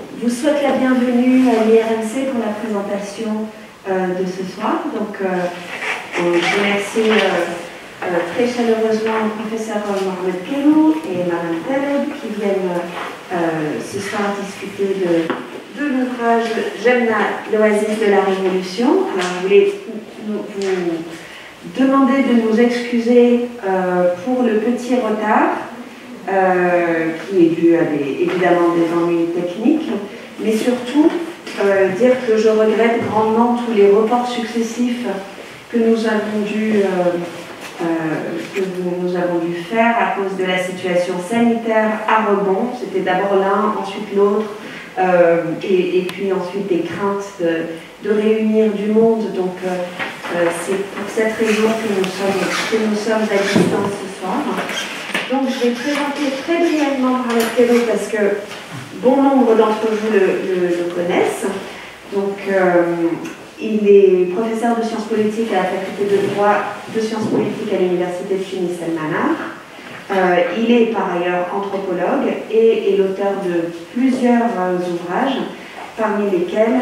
vous souhaite la bienvenue à l'IRMC pour la présentation de ce soir. Donc, je remercie très chaleureusement le professeur Mohamed Kelou et Madame Taleb qui viennent ce soir discuter de l'ouvrage Jemna, l'oasis de la Révolution. Alors, je voulais vous demander de nous excuser pour le petit retard qui est dû à évidemment des ennuis techniques, mais surtout dire que je regrette grandement tous les reports successifs que nous avons dû faire à cause de la situation sanitaire à rebond. C'était d'abord l'un, ensuite l'autre, et puis ensuite des craintes de réunir du monde. Donc c'est pour cette raison que nous sommes à distance ce soir. Donc je vais présenter très brièvement Mohamed Kelou parce que bon nombre d'entre vous le connaissent. Donc il est professeur de sciences politiques à la faculté de droit de sciences politiques à l'université de Tunis El Manar. Il est par ailleurs anthropologue et est l'auteur de plusieurs ouvrages, parmi lesquels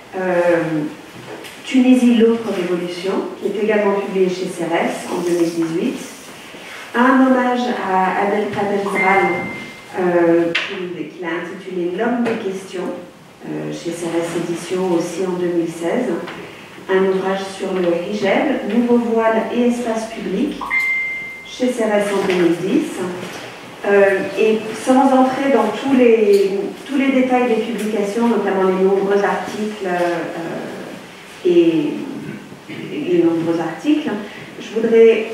Tunisie, l'autre révolution, qui est également publié chez Serres en 2018. Un hommage à Abdelkader Zral, qu'il a intitulé L'homme des questions, chez Serres Éditions aussi en 2016. Un ouvrage sur le hijab, nouveau voile et espace public, chez Serres en 2010. Et sans entrer dans tous les détails des publications, notamment les nombreux articles je voudrais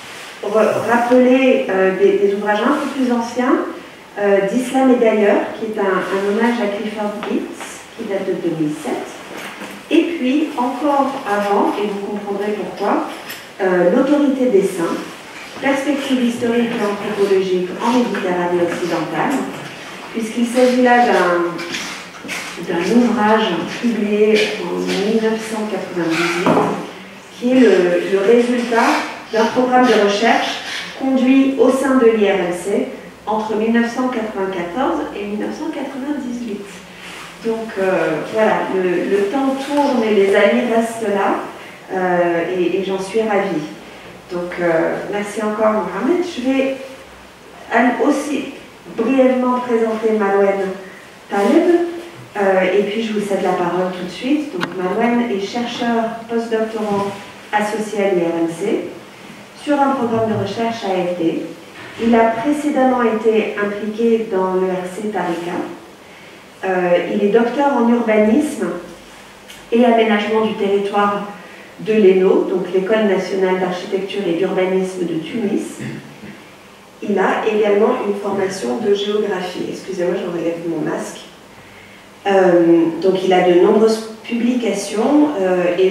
rappeler des ouvrages un peu plus anciens, d'Islam et d'ailleurs, qui est un hommage à Clifford Geertz, qui date de 2007. Et puis, encore avant, et vous comprendrez pourquoi, l'autorité des saints, perspective historique et anthropologique en Méditerranée occidentale, puisqu'il s'agit là d'un ouvrage publié en 1998, qui est le résultat d'un programme de recherche conduit au sein de l'IRMC entre 1994 et 1998. Donc voilà, le temps tourne et les années restent là, et j'en suis ravie. Donc merci encore Mohamed. Je vais aussi brièvement présenter Malouane Taleb, et puis je vous cède la parole tout de suite. Donc Malouane est chercheur postdoctorant associé à l'IRMC sur un programme de recherche AFD. Il a précédemment été impliqué dans l'ERC Tariqa. Il est docteur en urbanisme et aménagement du territoire de l'ENO, donc l'École nationale d'architecture et d'urbanisme de Tunis. Il a également une formation de géographie. Excusez-moi, je relève mon masque. Donc il a de nombreuses publications et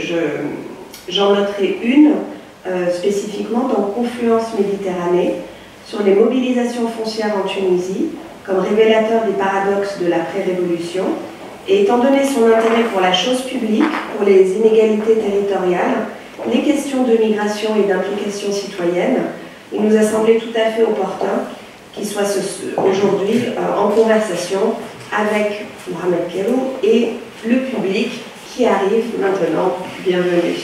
j'en noterai une spécifiquement dans Confluence Méditerranée sur les mobilisations foncières en Tunisie comme révélateur des paradoxes de l'après-révolution. Et étant donné son intérêt pour la chose publique, pour les inégalités territoriales, les questions de migration et d'implication citoyenne, il nous a semblé tout à fait opportun qu'il soit aujourd'hui en conversation avec Mohamed Kelou et le public qui arrive maintenant. Bienvenue.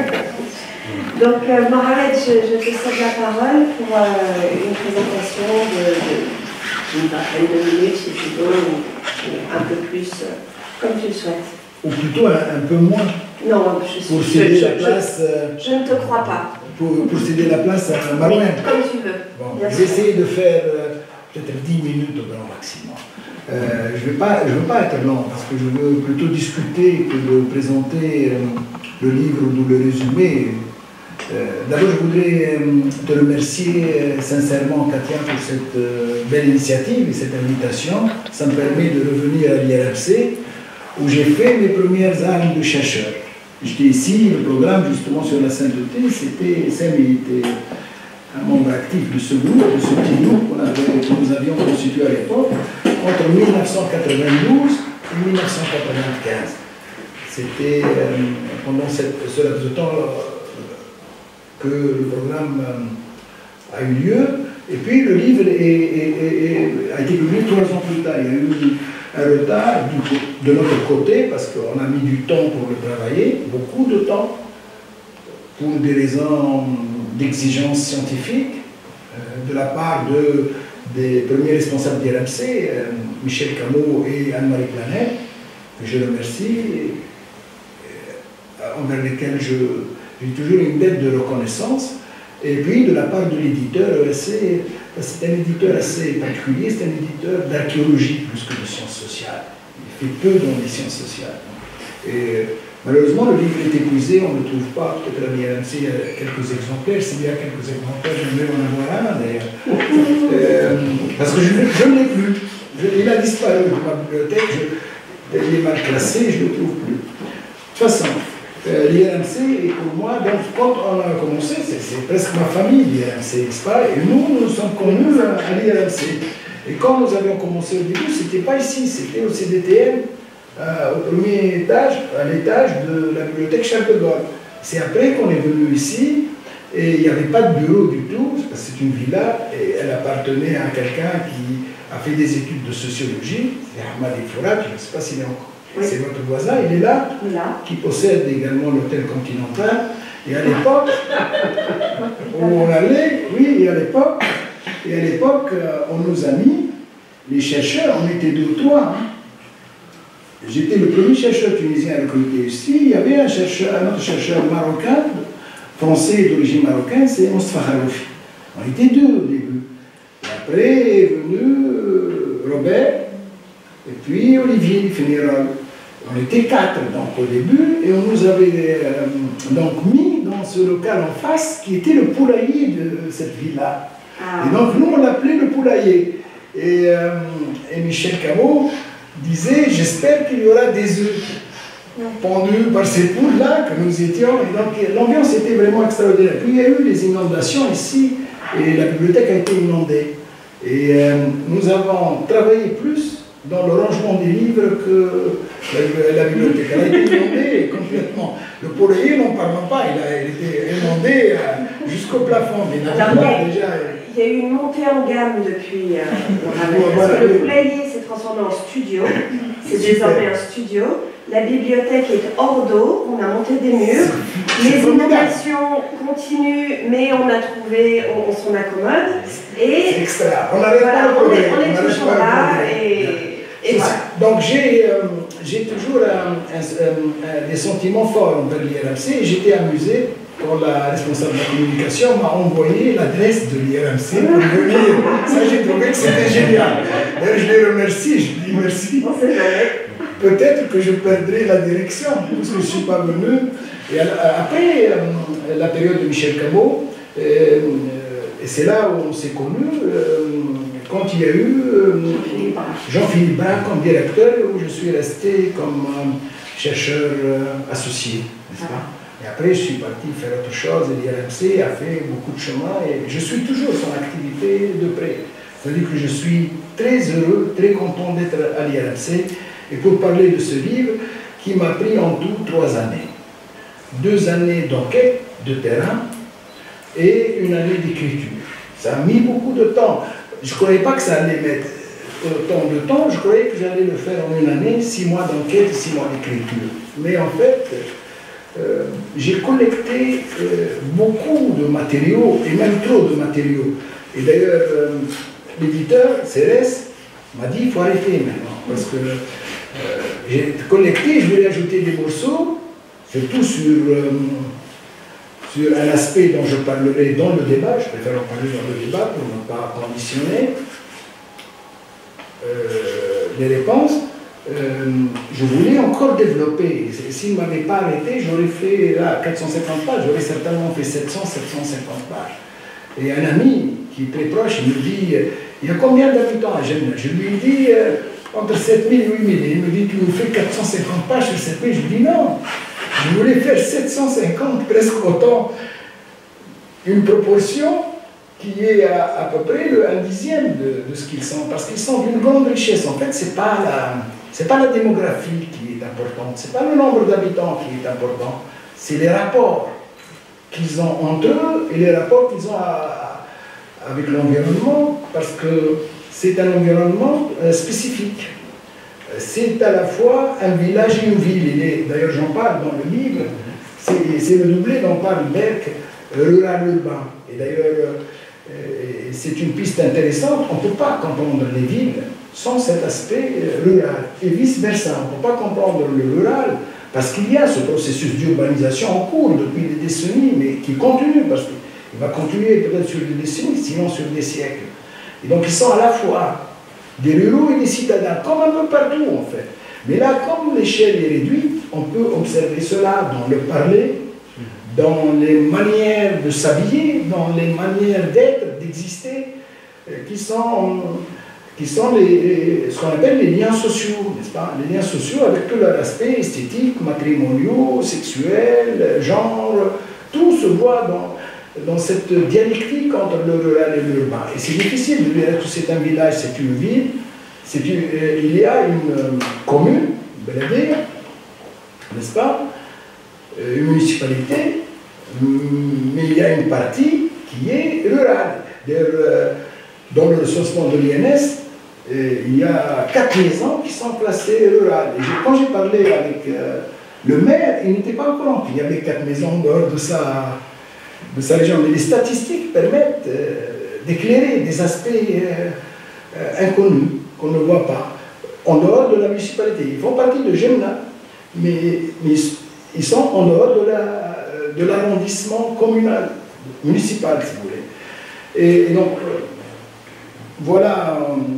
Donc Mohamed, je te cède la parole pour une présentation d'une vingtaine de minutes, si tu veux, ou un peu plus, comme tu le souhaites. Ou plutôt un peu moins. Non, pour céder la place. Je ne te crois pas. Pour céder la place à Marouane. Comme tu veux. Bon, je vais essayer de faire peut-être 10 minutes au grand maximum. Je ne veux pas être long parce que je veux plutôt discuter que de présenter le livre ou de le résumer. D'abord, je voudrais te remercier sincèrement, Katia, pour cette belle initiative et cette invitation. Ça me permet de revenir à l'IRMC, où j'ai fait mes premières armes de chercheur. J'étais ici, le programme justement sur la sainteté, Samy était un membre actif de ce groupe, de ce petit groupe que nous avions constitué à l'époque, entre 1992 et 1995. C'était pendant ce laps de temps que le programme a eu lieu. Et puis le livre a été publié 3 ans plus tard. Il y a eu un retard de notre côté parce qu'on a mis du temps pour le travailler, beaucoup de temps, pour des raisons d'exigence scientifique, de la part des premiers responsables d'IRMC, Michel Camot et Anne-Marie Planet, que je remercie, envers lesquels j'ai toujours une dette de reconnaissance. Et puis de la part de l'éditeur ESC, c'est un éditeur assez particulier, c'est un éditeur d'archéologie plus que de sciences sociales. Il fait peu dans les sciences sociales. Et malheureusement, le livre est épuisé, on ne le trouve pas. Peut-être à l'IRMC, il y a quelques exemplaires. S'il y a quelques exemplaires, j'aimerais en avoir un d'ailleurs. Parce que je ne l'ai plus. Il a disparu de ma bibliothèque, il est mal classé, je ne le trouve plus. De toute façon, l'IRMC est pour moi, donc quand on a commencé, c'est presque ma famille, l'IRMC, n'est-ce pas? Et nous sommes connus à l'IRMC. Et quand nous avions commencé au début, ce n'était pas ici, c'était au CDTM, au premier étage, à l'étage de la bibliothèque Charles de Gaulle. C'est après qu'on est venu ici, et il n'y avait pas de bureau du tout, parce que c'est une villa, et elle appartenait à quelqu'un qui a fait des études de sociologie, c'est Hamadi Fourat, je ne sais pas s'il est encore. Oui. C'est votre voisin, il est là, qui possède également l'hôtel Continental. Et à l'époque, où on allait, oui, et à l'époque, on nous a mis, les chercheurs, on était 2 ou 3. Hein. J'étais le premier chercheur tunisien à recruter ici. Il y avait un autre chercheur marocain, français d'origine marocaine, c'est Moustapha Kharoufi. On était 2 au début. Et après est venu Robert, et puis Olivier Fénéral. On était 4 donc au début, et on nous avait donc mis dans ce local en face qui était le poulailler de cette villa. Ah. Et donc nous on l'appelait le poulailler. Et Michel Camot disait, j'espère qu'il y aura des œufs pendus par ces poules-là que nous étions. Et donc l'ambiance était vraiment extraordinaire. Puis il y a eu des inondations ici, et la bibliothèque a été inondée. Et nous avons travaillé plus dans le rangement des livres que la bibliothèque. Elle a été inondée complètement. Le poulailler, n'en parlons pas, il a été inondé jusqu'au plafond. Mais il y a eu une montée en gamme depuis le poulailler s'est transformé en studio. C'est désormais un studio. La bibliothèque est hors d'eau, on a monté des murs. Les inondations continuent, mais on a trouvé, on s'en accommode. C'est extra. On n'arrête pas le problème. On est toujours là. Et voilà. Donc j'ai toujours des sentiments forts envers l'IRMC et j'étais amusé quand la responsable de la communication m'a envoyé l'adresse de l'IRMC pour venir. Ça, j'ai trouvé que c'était génial. D'ailleurs, je les remercie, je dis merci. Peut-être que je perdrai la direction parce que je ne suis pas venu. Et après la période de Michel Camot, et c'est là où on s'est connus, quand il y a eu Jean-Philippe Brun comme directeur, où je suis resté comme chercheur associé, n'est-ce pas? Et après, je suis parti faire autre chose, et l'IRMC a fait beaucoup de chemin, et je suis toujours son activité de près. C'est-à-dire que je suis très heureux, très content d'être à l'IRMC, et pour parler de ce livre, qui m'a pris en tout 3 années. 2 années d'enquête de terrain, et 1 année d'écriture. Ça a mis beaucoup de temps. Je ne croyais pas que ça allait mettre autant de temps, je croyais que j'allais le faire en 1 année, 6 mois d'enquête, 6 mois d'écriture. Mais en fait, j'ai collecté beaucoup de matériaux, et même trop de matériaux. Et d'ailleurs, l'éditeur, Cérès, m'a dit, il faut arrêter maintenant, parce que j'ai collecté, je vais ajouter des morceaux, surtout sur un aspect dont je parlerai dans le débat, je préfère en parler dans le débat pour ne pas conditionner les réponses. Je voulais encore développer. S'il ne m'avait pas arrêté, j'aurais fait là, 450 pages, j'aurais certainement fait 700, 750 pages. Et un ami qui est très proche, il me dit, il y a combien d'habitants à Genève? Je lui ai dit, entre 7000 et 8000. Il me dit, tu nous fais 450 pages sur 7000. Je lui dis, non, je voulais faire 750, presque autant, une proportion qui est à peu près un dixième de ce qu'ils sont, parce qu'ils sont d'une grande richesse. En fait, ce n'est pas la démographie qui est importante, ce n'est pas le nombre d'habitants qui est important, c'est les rapports qu'ils ont entre eux et les rapports qu'ils ont avec l'environnement parce que c'est un environnement spécifique. C'est à la fois un village et une ville. D'ailleurs, j'en parle dans le livre. C'est le doublé dont parle Berck, rural-urbain. Et d'ailleurs, c'est une piste intéressante. On ne peut pas comprendre les villes sans cet aspect rural. Et vice-versa. On ne peut pas comprendre le rural parce qu'il y a ce processus d'urbanisation en cours depuis des décennies, mais qui continue, parce qu'il va continuer peut-être sur des décennies, sinon sur des siècles. Et donc ils sont à la fois des ruraux et des citadins, comme un peu partout en fait. Mais là, comme l'échelle est réduite, on peut observer cela dans le parler, dans les manières de s'habiller, dans les manières d'être, d'exister, qui sont ce qu'on appelle les liens sociaux, n'est-ce pas? Les liens sociaux avec tout leur aspect esthétique, matrimoniaux, sexuel, genre, tout se voit dans cette dialectique entre le rural et l'urbain. Et c'est difficile de dire que c'est un village, c'est une ville. Il y a une commune, Beladir, n'est-ce pas? Une municipalité, mais il y a une partie qui est rurale. Dans le recensement de l'INS, il y a 4 maisons qui sont classées rurales. Et quand j'ai parlé avec le maire, il n'était pas au courant qu'il y avait 4 maisons en dehors de sa région. Mais les statistiques permettent d'éclairer des aspects inconnus qu'on ne voit pas en dehors de la municipalité. Ils font partie de Gemna, mais ils sont en dehors de l'arrondissement communal, municipal, si vous voulez. Et donc, voilà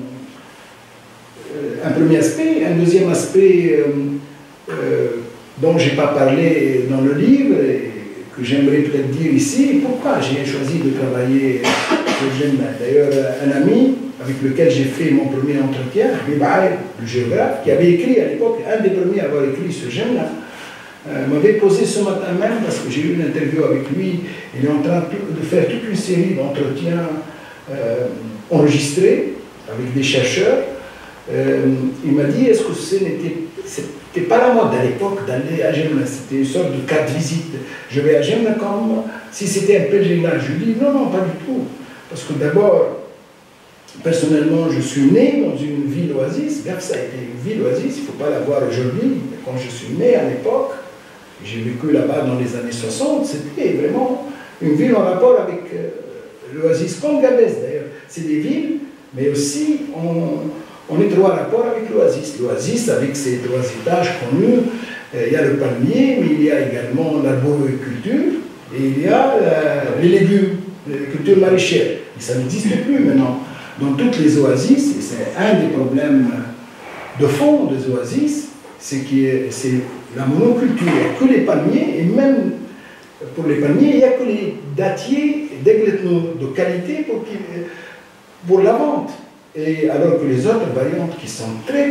un premier aspect. Un deuxième aspect dont je n'ai pas parlé dans le livre et que j'aimerais peut-être dire ici, pourquoi j'ai choisi de travailler sur Gemna. D'ailleurs, un ami avec lequel j'ai fait mon premier entretien, Bibaï, le géographe, qui avait écrit à l'époque, un des premiers à avoir écrit sur Gemna, m'avait posé ce matin même, parce que j'ai eu une interview avec lui, il est en train de faire toute une série d'entretiens enregistrés avec des chercheurs. Il m'a dit, est-ce que c'était pas la mode à l'époque d'aller à Gemna, c'était une sorte de carte visite. Je vais à Gemna comme si c'était un pèlerinage. Je lui dis, non, pas du tout. Parce que d'abord, personnellement, je suis né dans une ville oasis. Gafsa était une ville oasis, il ne faut pas la voir aujourd'hui. Quand je suis né à l'époque, j'ai vécu là-bas dans les années 60, c'était vraiment une ville en rapport avec l'oasis, comme Gabès d'ailleurs. C'est des villes, mais aussi en étroit rapport avec l'oasis. L'oasis avec ses 3 étages connus, il y a le palmier, mais il y a également l'arboriculture, et il y a les légumes, la culture maraîchère. Et ça n'existe plus maintenant. Dans toutes les oasis, et c'est un des problèmes de fond des oasis, c'est la monoculture. Il n'y a que les palmiers, et même pour les palmiers, il n'y a que les dattiers d'Egletno de qualité pour la vente. Et alors que les autres variantes qui sont très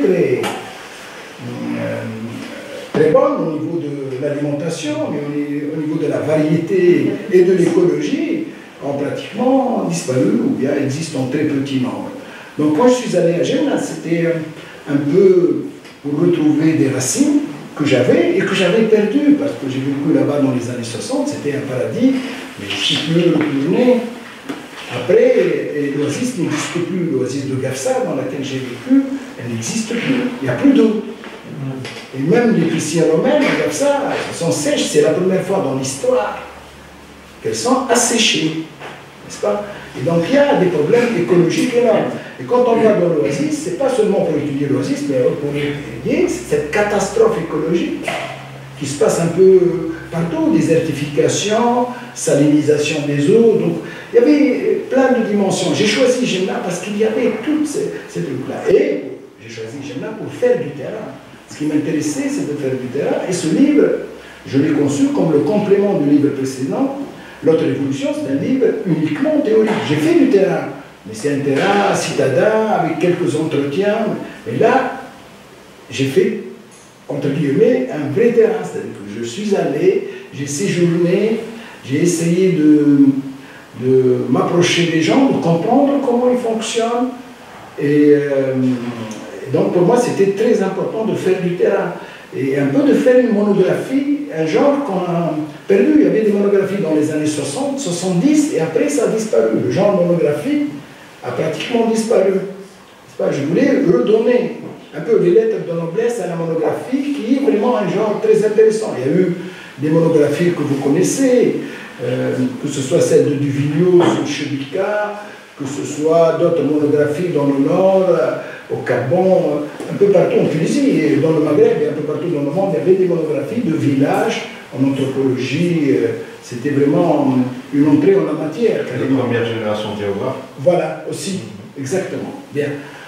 bonnes au niveau de l'alimentation, mais au niveau de la variété et de l'écologie, ont pratiquement disparu ou bien existent en très petit nombre. Donc quand je suis allé à Gemna, c'était un peu pour retrouver des racines que j'avais et que j'avais perdues, parce que j'ai vécu là-bas dans les années 60, c'était un paradis, mais je suis plus retourné. Après, l'oasis n'existe plus, l'oasis de Gafsa dans laquelle j'ai vécu, elle n'existe plus, il n'y a plus d'eau. Et même les piscines romaines à Gafsa, elles sont sèches, c'est la première fois dans l'histoire qu'elles sont asséchées, n'est-ce pas? Et donc il y a des problèmes écologiques énormes. Et quand on va dans l'oasis, ce n'est pas seulement pour étudier l'oasis, mais pour étudier cette catastrophe écologique qui se passe un peu partout, désertification, salinisation des eaux. Donc il y avait plein de dimensions. J'ai choisi Gemna parce qu'il y avait toutes ces trucs-là. Et j'ai choisi Gemna pour faire du terrain. Ce qui m'intéressait, c'est de faire du terrain. Et ce livre, je l'ai conçu comme le complément du livre précédent. L'autre évolution, c'est un livre uniquement théorique. J'ai fait du terrain, mais c'est un terrain citadin avec quelques entretiens. Mais là, j'ai fait, entre guillemets, un vrai terrain. C'est-à-dire que je suis allé, j'ai séjourné, j'ai essayé de m'approcher des gens, de comprendre comment ils fonctionnent. Et donc pour moi, c'était très important de faire du terrain. et un peu de faire une monographie, un genre qu'on a perdu. Il y avait des monographies dans les années 60, 70, et après ça a disparu. Le genre monographique a pratiquement disparu. Je voulais redonner un peu les lettres de noblesse à la monographie, qui est vraiment un genre très intéressant. Il y a eu des monographies que vous connaissez, que ce soit celle de Duvigneau sur Chebika, que ce soit d'autres monographies dans le Nord, au Gabon, un peu partout en Tunisie, et dans le Maghreb, et un peu partout dans le monde, il y avait des monographies de villages en anthropologie. C'était vraiment une entrée en la matière. La première génération géographe. Voilà, aussi, exactement. Bien.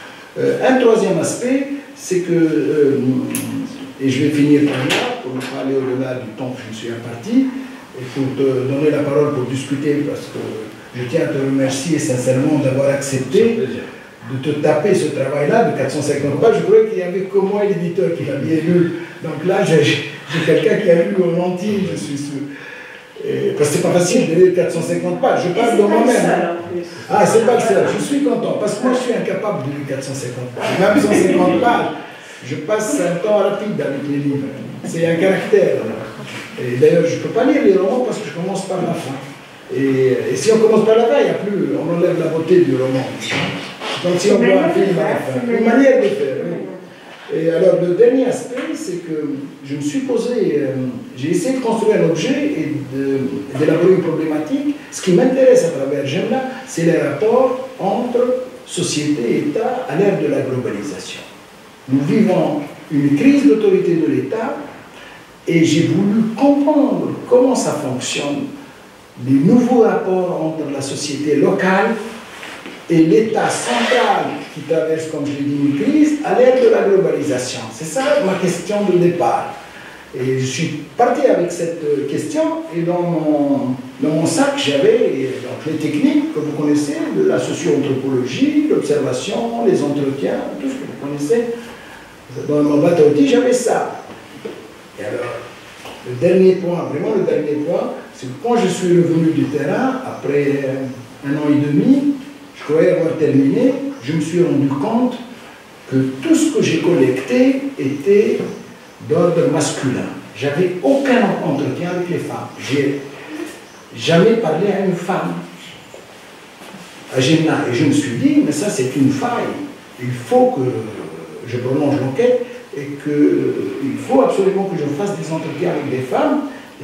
Un troisième aspect, c'est que, et je vais finir par là, pour ne pas aller au-delà du temps que je me suis imparti, et pour te donner la parole pour discuter, parce que je tiens à te remercier sincèrement d'avoir accepté de te taper ce travail-là de 450 pages. Je croyais qu'il n'y avait que moi, l'éditeur, qui l'avait lu. Donc là, j'ai quelqu'un qui a lu en entier, je suis sûr. Parce que c'est pas facile de lire 450 pages. Je parle de moi-même. Ah, c'est pas le seul. Je suis content. Parce que moi, je suis incapable de lire 450 pages. Même 150 pages, je passe un temps rapide avec les livres. C'est un caractère. Et d'ailleurs, je ne peux pas lire les romans parce que je commence par la fin. Et si on commence par la fin, il n'y a plus, on enlève la beauté du roman. Donc si on voit un film à la fin. Une manière de faire. Oui. Et alors, le dernier aspect, c'est que je me suis posé, j'ai essayé de construire un objet et d'élaborer une problématique. Ce qui m'intéresse à travers Jemna, c'est les rapports entre société et État à l'ère de la globalisation. Nous vivons une crise d'autorité de l'État et j'ai voulu comprendre comment ça fonctionne, les nouveaux rapports entre la société locale et l'État central qui traverse, comme je l'ai dit, une crise à l'ère de la globalisation. C'est ça ma question de départ. Et je suis parti avec cette question et dans mon sac, j'avais les techniques que vous connaissez, de la socio-anthropologie, l'observation, les entretiens, tout ce que vous connaissez. Dans mon bateau à outils, j'avais ça. Et alors, le dernier point, vraiment le dernier point, c'est que quand je suis revenu du terrain, après un an et demi, je croyais avoir terminé, je me suis rendu compte que tout ce que j'ai collecté était d'ordre masculin. J'avais aucun entretien avec les femmes. J'ai jamais parlé à une femme à Jemna. Et je me suis dit, mais ça c'est une faille. Il faut que je prolonge l'enquête et qu'il faut absolument que je fasse des entretiens avec des femmes.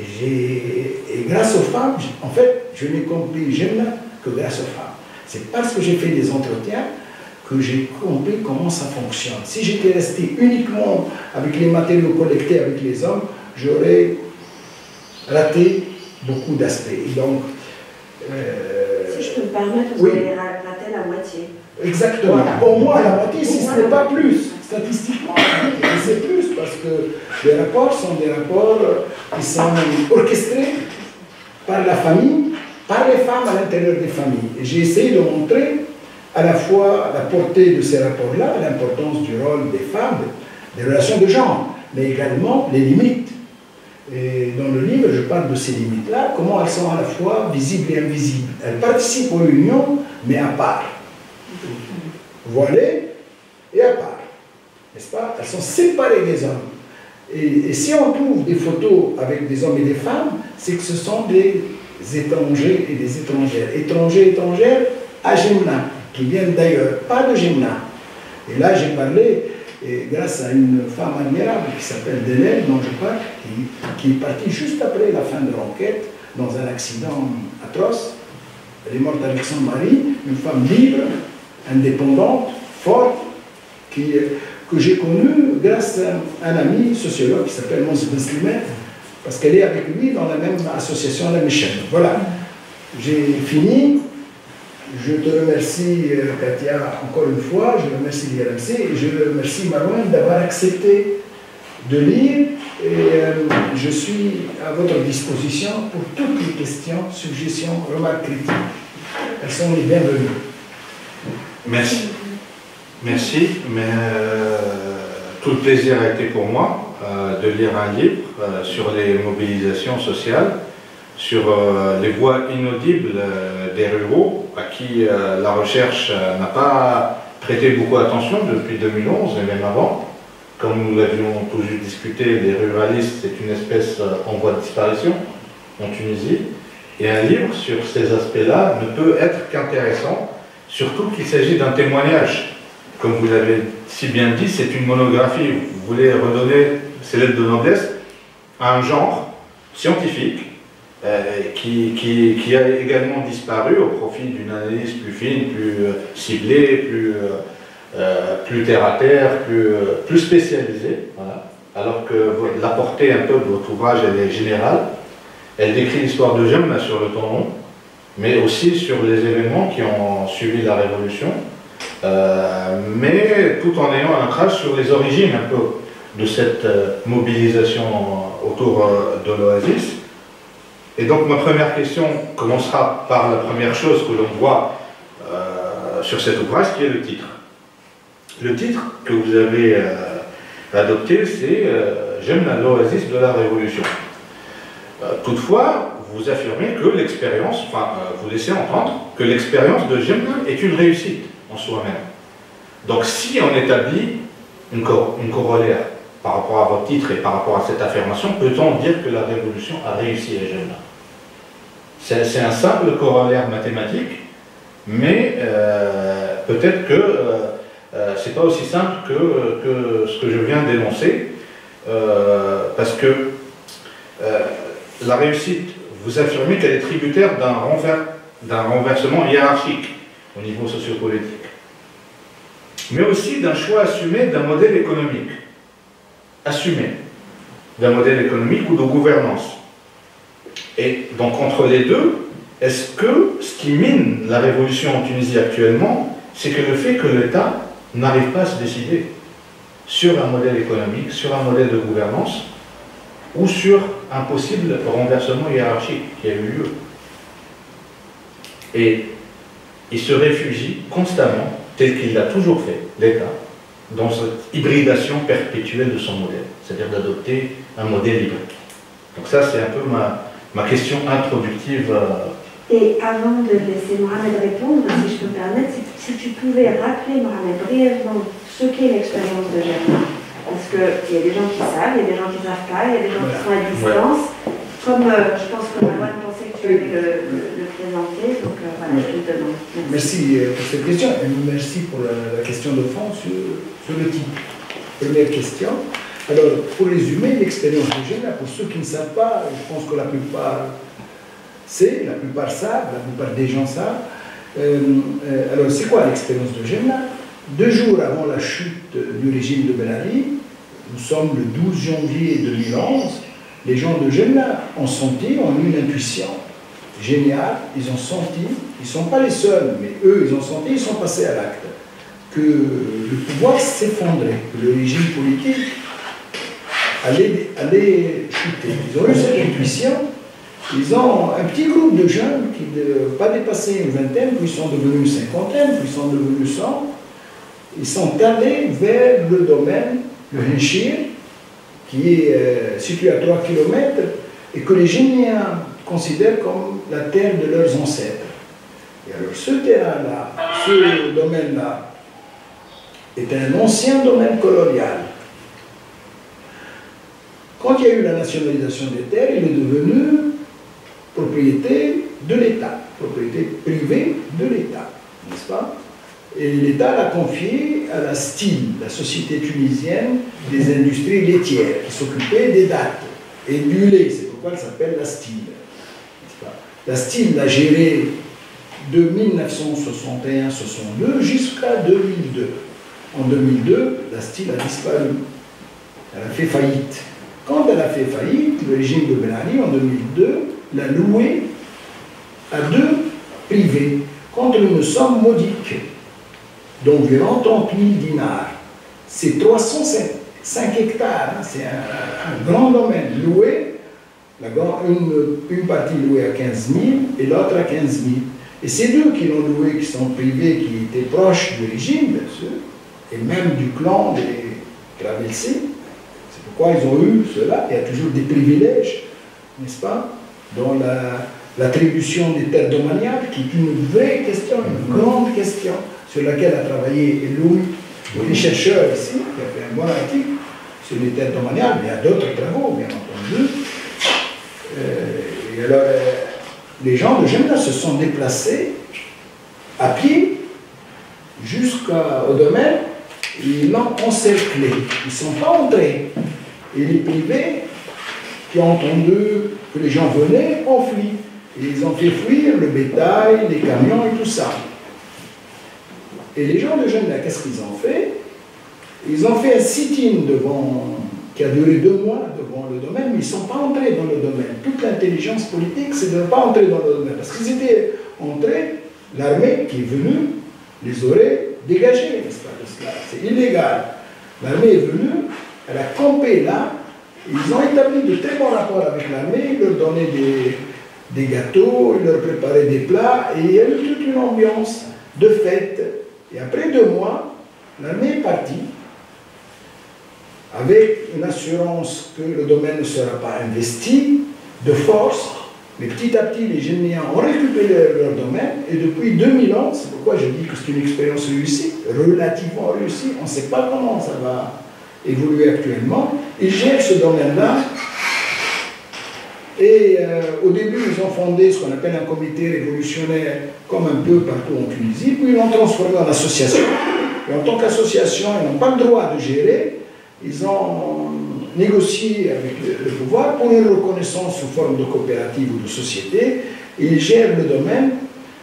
Et grâce aux femmes, en fait, je n'ai compris Jemna que grâce aux femmes. C'est parce que j'ai fait des entretiens que j'ai compris comment ça fonctionne. Si j'étais resté uniquement avec les matériaux collectés avec les hommes, j'aurais raté beaucoup d'aspects. Donc, si je peux me permettre, vous avez raté la moitié. Exactement. Voilà. Au moins la moitié, si ce n'est pas plus. Statistiquement, c'est plus parce que les rapports sont des rapports qui sont orchestrés par la famille, par les femmes à l'intérieur des familles. Et j'ai essayé de montrer à la fois la portée de ces rapports-là, l'importance du rôle des femmes, des relations de genre, mais également les limites. Et dans le livre, je parle de ces limites-là, comment elles sont à la fois visibles et invisibles. Elles participent aux réunions, mais à part. Voilées et à part. N'est-ce pas? Elles sont séparées des hommes. Et si on trouve des photos avec des hommes et des femmes, c'est que ce sont des étrangers et des étrangères. Étrangers et étrangères à Jemna, qui viennent d'ailleurs, pas de Jemna. Et là, j'ai parlé, et grâce à une femme admirable qui s'appelle Delel, dont je parle, qui est partie juste après la fin de l'enquête, dans un accident atroce. Elle est morte avec son mari, une femme libre, indépendante, forte, que j'ai connue grâce à un ami sociologue qui s'appelle Mons Beslimet, parce qu'elle est avec lui dans la même association La Michel. Voilà, j'ai fini. Je te remercie, Katia, encore une fois. Je remercie l'IRMC et je remercie Marouane d'avoir accepté de lire. Et je suis à votre disposition pour toutes les questions, suggestions, remarques critiques. Elles sont les bienvenues. Merci. Merci, mais tout le plaisir a été pour moi de lire un livre sur les mobilisations sociales, sur les voix inaudibles des ruraux, à qui la recherche n'a pas prêté beaucoup d'attention depuis 2011 et même avant. comme nous l'avions tous discuté, les ruralistes, c'est une espèce en voie de disparition en Tunisie. Et un livre sur ces aspects-là ne peut être qu'intéressant, surtout qu'il s'agit d'un témoignage. Comme vous l'avez si bien dit, c'est une monographie. Vous voulez redonner ces lettres de noblesse à un genre scientifique qui a également disparu au profit d'une analyse plus fine, plus ciblée, plus terre-à-terre, plus spécialisée. Voilà. Alors que la portée un peu de votre ouvrage, elle est générale. Elle décrit l'histoire de Jemna sur le temps long, mais aussi sur les événements qui ont suivi la Révolution, mais tout en ayant un ancrage sur les origines un peu de cette mobilisation autour de l'Oasis. Et donc ma première question commencera par la première chose que l'on voit sur cet ouvrage, qui est le titre. Le titre que vous avez adopté, c'est Jemna, l'Oasis de la Révolution. Toutefois, vous affirmez que l'expérience, vous laissez entendre que l'expérience de Jemna est une réussite en soi-même. Donc si on établit une corollaire par rapport à votre titre et par rapport à cette affirmation, peut-on dire que la révolution a réussi à Jemna? C'est un simple corollaire mathématique, mais peut-être que c'est pas aussi simple que ce que je viens d'énoncer, parce que la réussite, vous affirmez qu'elle est tributaire d'un renversement hiérarchique au niveau sociopolitique, mais aussi d'un choix assumé d'un modèle économique, d'un modèle économique ou de gouvernance. Et donc entre les deux, est-ce que ce qui mine la révolution en Tunisie actuellement, c'est que le fait que l'État n'arrive pas à se décider sur un modèle économique, sur un modèle de gouvernance, ou sur un possible renversement hiérarchique qui a eu lieu. Et il se réfugie constamment, tel qu'il l'a toujours fait, l'État, dans cette hybridation perpétuelle de son modèle, c'est-à-dire d'adopter un modèle hybride. Donc ça, c'est un peu ma question introductive. Et avant de laisser Mohamed répondre, si je peux me permettre, si tu pouvais rappeler, Mohamed, brièvement ce qu'est l'expérience de Jemna. Parce qu'il y a des gens qui savent, il y a des gens qui ne savent pas, il y a des gens qui sont à distance. Comme je pense que Marouane pensait que tu allais le présenter, donc voilà, je te demande. Merci pour cette question et merci pour la question de fond sur le titre. Première question. Alors, pour résumer, l'expérience de Jemna, pour ceux qui ne savent pas, je pense que la plupart savent, la plupart des gens savent. Alors, c'est quoi l'expérience de Jemna? 2 jours avant la chute du régime de Ben Ali, nous sommes le 12 janvier 2011, les gens de Jemna ont eu une intuition géniale, ils ont senti, ils ne sont pas les seuls, mais eux, ils ont senti, ils sont passés à l'acte, que le pouvoir s'effondrait, que le régime politique allait chuter. Ils ont eu cette intuition, ils ont un petit groupe de jeunes qui n'ont pas dépassé une vingtaine, puis ils sont devenus une cinquantaine, puis ils sont devenus 100. Ils sont allés vers le domaine, le Henshir, qui est situé à 3 km, et que les Géniens considèrent comme la terre de leurs ancêtres. Et alors ce terrain-là, ce domaine-là, est un ancien domaine colonial. Quand il y a eu la nationalisation des terres, il est devenu propriété de l'État, propriété privée de l'État, n'est-ce pas? Et l'État l'a confié à la STIL, la Société tunisienne des industries laitières, qui s'occupait des dattes et du lait. C'est pourquoi elle s'appelle la STIL. La STIL l'a géré de 1961-62 jusqu'à 2002. En 2002, la STIL a disparu. Elle a fait faillite. Quand elle a fait faillite, le régime de Ben Ali, en 2002, l'a loué à 2 privés contre une somme modique d'environ 30 000 dinars. C'est 305 hectares, hein, c'est un grand domaine loué, une partie louée à 15 000 et l'autre à 15 000. Et ces deux qui l'ont loué, qui sont privés, qui étaient proches du régime, bien sûr, et même du clan des Travelsés, c'est pourquoi ils ont eu cela. Il y a toujours des privilèges, n'est-ce pas, dans l'attribution des terres domaniales, qui est une vraie question, une grande question, sur laquelle a travaillé Louis, les chercheurs ici, qui a fait un bon article, sur les terres domaniales, mais il y a d'autres travaux, bien entendu. Et alors, les gens de Jemna se sont déplacés à pied jusqu'au domaine, et ils l'ont encerclé. Ils ne sont pas entrés. Et les privés qui ont entendu que les gens venaient ont fui. Et ils ont fait fuir le bétail, les camions et tout ça. Et les gens de Jemna, qu'est-ce qu'ils ont fait? Ils ont fait un sit-in qui a duré 2 mois devant le domaine, mais ils ne sont pas entrés dans le domaine. Toute l'intelligence politique, c'est de ne pas entrer dans le domaine. Parce qu'ils étaient entrés, l'armée qui est venue les aurait dégagés, n'est-ce pas, de cela. C'est illégal. L'armée est venue, elle a campé là, ils ont établi de très bons rapports avec l'armée, ils leur donnaient des gâteaux, ils leur préparaient des plats, et il y a eu toute une ambiance de fête. Et après 2 mois, l'armée est partie, avec une assurance que le domaine ne sera pas investi de force, mais petit à petit, les Géniens ont récupéré leur domaine, et depuis 2011, c'est pourquoi je dis que c'est une expérience réussie, relativement réussie, on ne sait pas comment ça va évoluer actuellement, ils gèrent ce domaine-là, et au début, ils ont fondé ce qu'on appelle un comité révolutionnaire, comme un peu partout en Tunisie, puis ils l'ont transformé en association, et en tant qu'association, ils n'ont pas le droit de gérer, ils ont négocié avec le pouvoir pour une reconnaissance sous forme de coopérative ou de société. Ils gèrent le domaine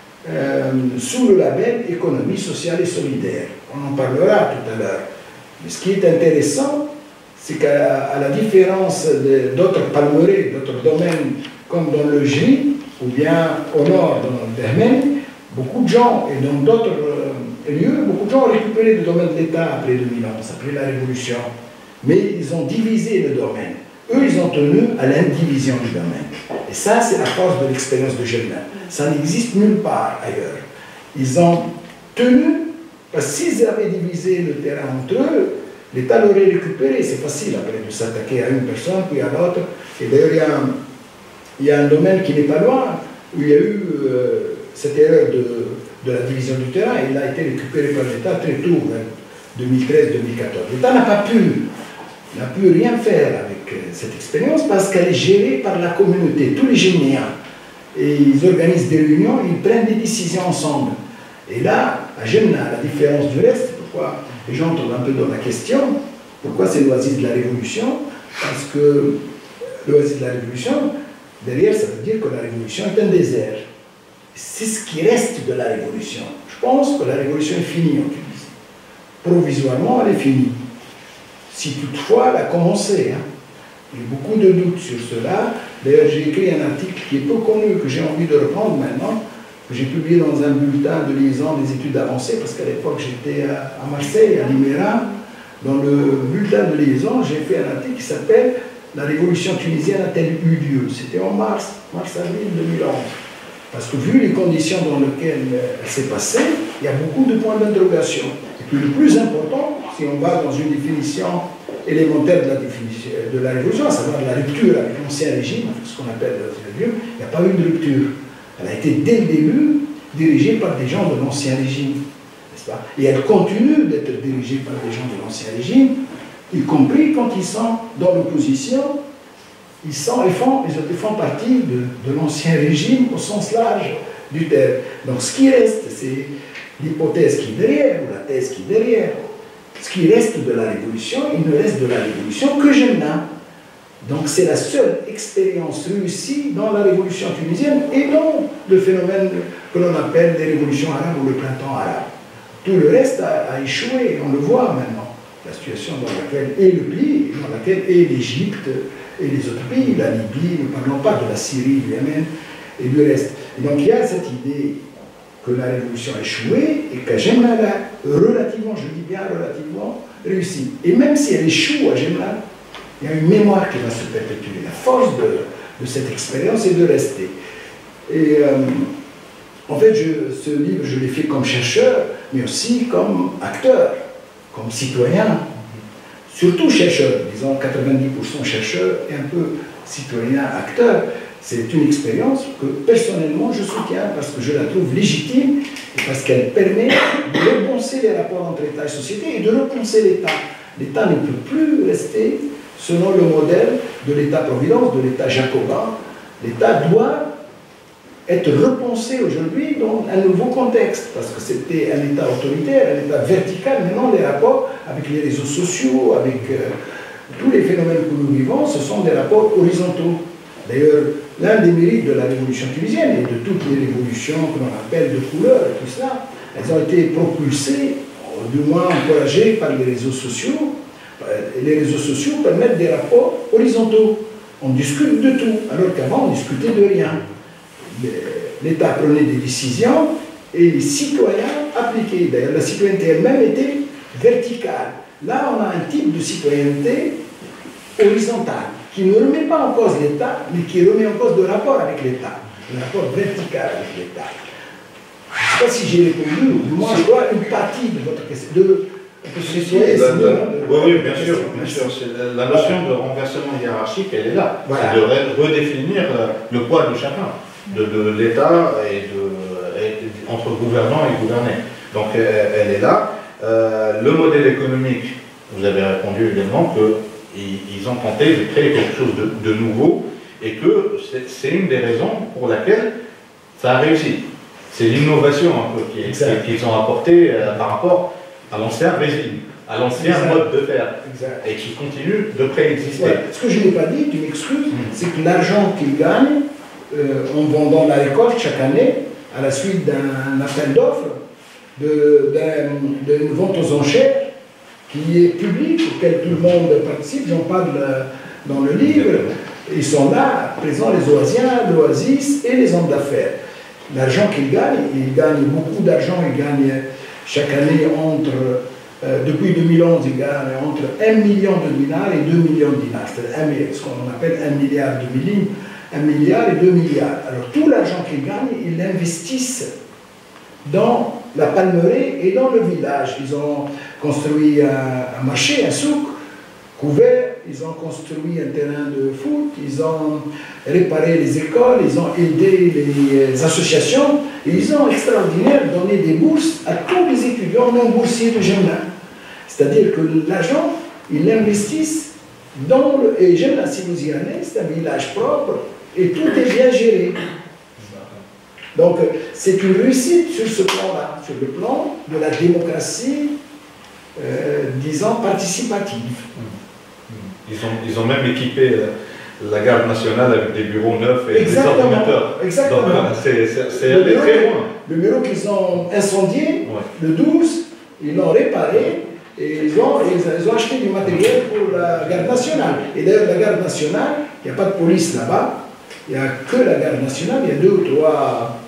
sous le label économie sociale et solidaire. On en parlera tout à l'heure. Mais ce qui est intéressant, c'est qu'à la différence d'autres palmeraies, d'autres domaines, comme dans le Jri, ou bien au nord, dans le Dermen, beaucoup de gens, et dans d'autres lieux, beaucoup de gens ont récupéré le domaine de l'État après 2011, après la Révolution. Mais ils ont divisé le domaine. Eux, ils ont tenu à l'indivision du domaine. Et ça, c'est la force de l'expérience de Jemna. Ça n'existe nulle part ailleurs. Ils ont tenu, parce que s'ils avaient divisé le terrain entre eux, l'État l'aurait récupéré. C'est facile après de s'attaquer à une personne, puis à l'autre. Et d'ailleurs, il y a un domaine qui n'est pas loin, où il y a eu cette erreur de la division du terrain, et il a été récupéré par l'État très tôt, 2013-2014. L'État n'a pu rien faire avec cette expérience parce qu'elle est gérée par la communauté, tous les Géniens. Et ils organisent des réunions, ils prennent des décisions ensemble. Et là, à Jemna, la différence du reste, pourquoi les gens tombent un peu dans la question, pourquoi c'est l'oasis de la Révolution? Parce que l'oasis de la Révolution, derrière, ça veut dire que la Révolution est un désert. C'est ce qui reste de la Révolution. Je pense que la Révolution est finie en Tunisie. Provisoirement, elle est finie. Si toutefois elle a commencé. Hein. Il y a beaucoup de doutes sur cela. D'ailleurs, j'ai écrit un article qui est peu connu, que j'ai envie de reprendre maintenant, que j'ai publié dans un bulletin de liaison des études avancées, parce qu'à l'époque j'étais à Marseille, à Limera. Dans le bulletin de liaison, j'ai fait un article qui s'appelle « La révolution tunisienne a-t-elle eu lieu ?» C'était en mars-avril 2011. Parce que vu les conditions dans lesquelles elle s'est passée, il y a beaucoup de points d'interrogation. Et puis le plus important, si on va dans une définition élémentaire de la révolution, à savoir la rupture avec l'ancien régime, ce qu'on appelle le régime, il n'y a pas eu de rupture. Elle a été dès le début dirigée par des gens de l'ancien régime, n'est-ce pas? Et elle continue d'être dirigée par des gens de l'ancien régime, y compris quand ils sont dans l'opposition. Ils font partie de l'ancien régime au sens large du terme. Donc ce qui reste, c'est l'hypothèse qui est derrière, ou la thèse qui est derrière. Ce qui reste de la révolution, il ne reste de la révolution que Jemna. Donc c'est la seule expérience réussie dans la révolution tunisienne et dans le phénomène que l'on appelle les révolutions arabes ou le printemps arabe. Tout le reste a échoué, on le voit maintenant. La situation dans laquelle est le pays, dans laquelle est l'Égypte, et les autres pays, la Libye, ne parlons pas de la Syrie, du Yémen et du reste. Et donc il y a cette idée que la révolution a échoué et que Jemna a relativement, je dis bien relativement, réussi. Et même si elle échoue à Jemna, il y a une mémoire qui va se perpétuer. La force de cette expérience est de rester. Et en fait, ce livre, je l'ai fait comme chercheur, mais aussi comme acteur, comme citoyen. Surtout chercheur, disons 90% chercheur et un peu citoyen, acteur. C'est une expérience que personnellement je soutiens parce que je la trouve légitime et parce qu'elle permet de repenser les rapports entre État et société et de repenser l'État. L'État ne peut plus rester selon le modèle de l'État-providence, de l'État jacobin. L'État doit être repensé aujourd'hui dans un nouveau contexte, parce que c'était un État autoritaire, un État vertical. Maintenant, les rapports avec les réseaux sociaux, avec tous les phénomènes que nous vivons, ce sont des rapports horizontaux. D'ailleurs, l'un des mérites de la révolution tunisienne et de toutes les révolutions que l'on appelle de couleur et tout cela, elles ont été propulsées, du moins encouragées par les réseaux sociaux. Les réseaux sociaux permettent des rapports horizontaux. On discute de tout, alors qu'avant on discutait de rien. L'État prenait des décisions et les citoyens appliquaient. D'ailleurs, la citoyenneté elle-même était verticale. Là, on a un type de citoyenneté horizontale qui ne remet pas en cause l'État, mais qui remet en cause le rapport avec l'État, le rapport vertical avec l'État. Je ne sais pas si j'ai répondu. Moi, je vois une partie de votre question. Oui, bien sûr. La notion de renversement hiérarchique, elle est là. Voilà. C'est de redéfinir le poids de chacun, de l'État et entre gouvernants et gouvernés. Donc elle est là. Le modèle économique, vous avez répondu également qu'ils ont tenté de créer quelque chose de nouveau et que c'est une des raisons pour laquelle ça a réussi. C'est l'innovation un peu qu'ils ont apporté par rapport à l'ancien régime, à l'ancien mode de faire, et qui continue de préexister. Ouais. Ce que je n'ai pas dit, tu m'excuses, c'est que l'argent qu'ils gagnent en vendant la récolte chaque année, à la suite d'un appel d'offres, d'une vente aux enchères, qui est publique, auquel tout le monde participe, j'en parle dans le livre, ils sont là, présents les Oasiens, l'Oasis et les hommes d'affaires. L'argent qu'ils gagnent, ils gagnent beaucoup d'argent, ils gagnent chaque année depuis 2011, ils gagnent entre 1 million de dinars et 2 millions de dinars, c'est-à-dire ce qu'on appelle 1 milliard de millim, 1 milliard et 2 milliards. Alors tout l'argent qu'ils gagnent, ils l'investissent dans la palmeraie et dans le village. Ils ont construit un marché, un souk couvert, ils ont construit un terrain de foot, ils ont réparé les écoles, ils ont aidé les associations, et ils ont extraordinaire donné des bourses à tous les étudiants non boursiers de Jemna. C'est-à-dire que l'argent, ils l'investissent dans le... Et Jemna, si vous y allez, c'est un village propre, et tout est bien géré. Donc, c'est une réussite sur ce plan-là, sur le plan de la démocratie, disons, participative. Ils ont même équipé la garde nationale avec des bureaux neufs et des ordinateurs. Exactement. Donc, c'est allé très loin. Le bureau qu'ils ont incendié, le 12, ils l'ont réparé et ils ont acheté du matériel pour la garde nationale. Et d'ailleurs, la garde nationale, il n'y a pas de police là-bas, il n'y a que la garde nationale, il y a 2 ou 3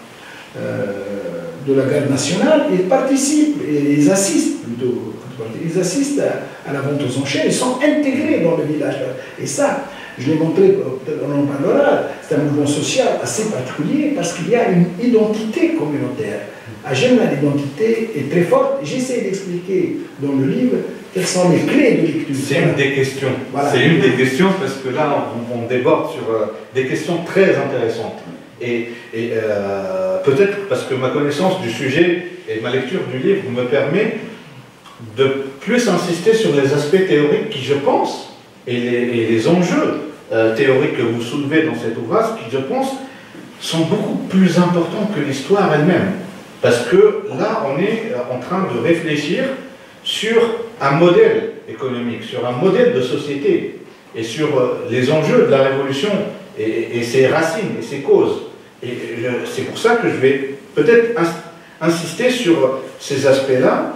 de la garde nationale, ils participent et ils assistent plutôt. Ils assistent à la vente aux enchères, ils sont intégrés dans le village. Et ça, je l'ai montré, peut-être on en parlera, c'est un mouvement social assez particulier parce qu'il y a une identité communautaire. À Jemna, l'identité est très forte. J'essaie d'expliquer dans le livre quelles sont les clés de lecture. C'est une des questions. Voilà. C'est une des questions parce que là, on déborde sur des questions très intéressantes. Et peut-être parce que ma connaissance du sujet et ma lecture du livre me permet de plus insister sur les aspects théoriques qui, je pense, et les enjeux théoriques que vous soulevez dans cet ouvrage, qui, je pense, sont beaucoup plus importants que l'histoire elle-même. Parce que là, on est en train de réfléchir sur un modèle économique, sur un modèle de société, et sur les enjeux de la révolution, et ses racines, et ses causes. Et c'est pour ça que je vais peut-être insister sur ces aspects-là.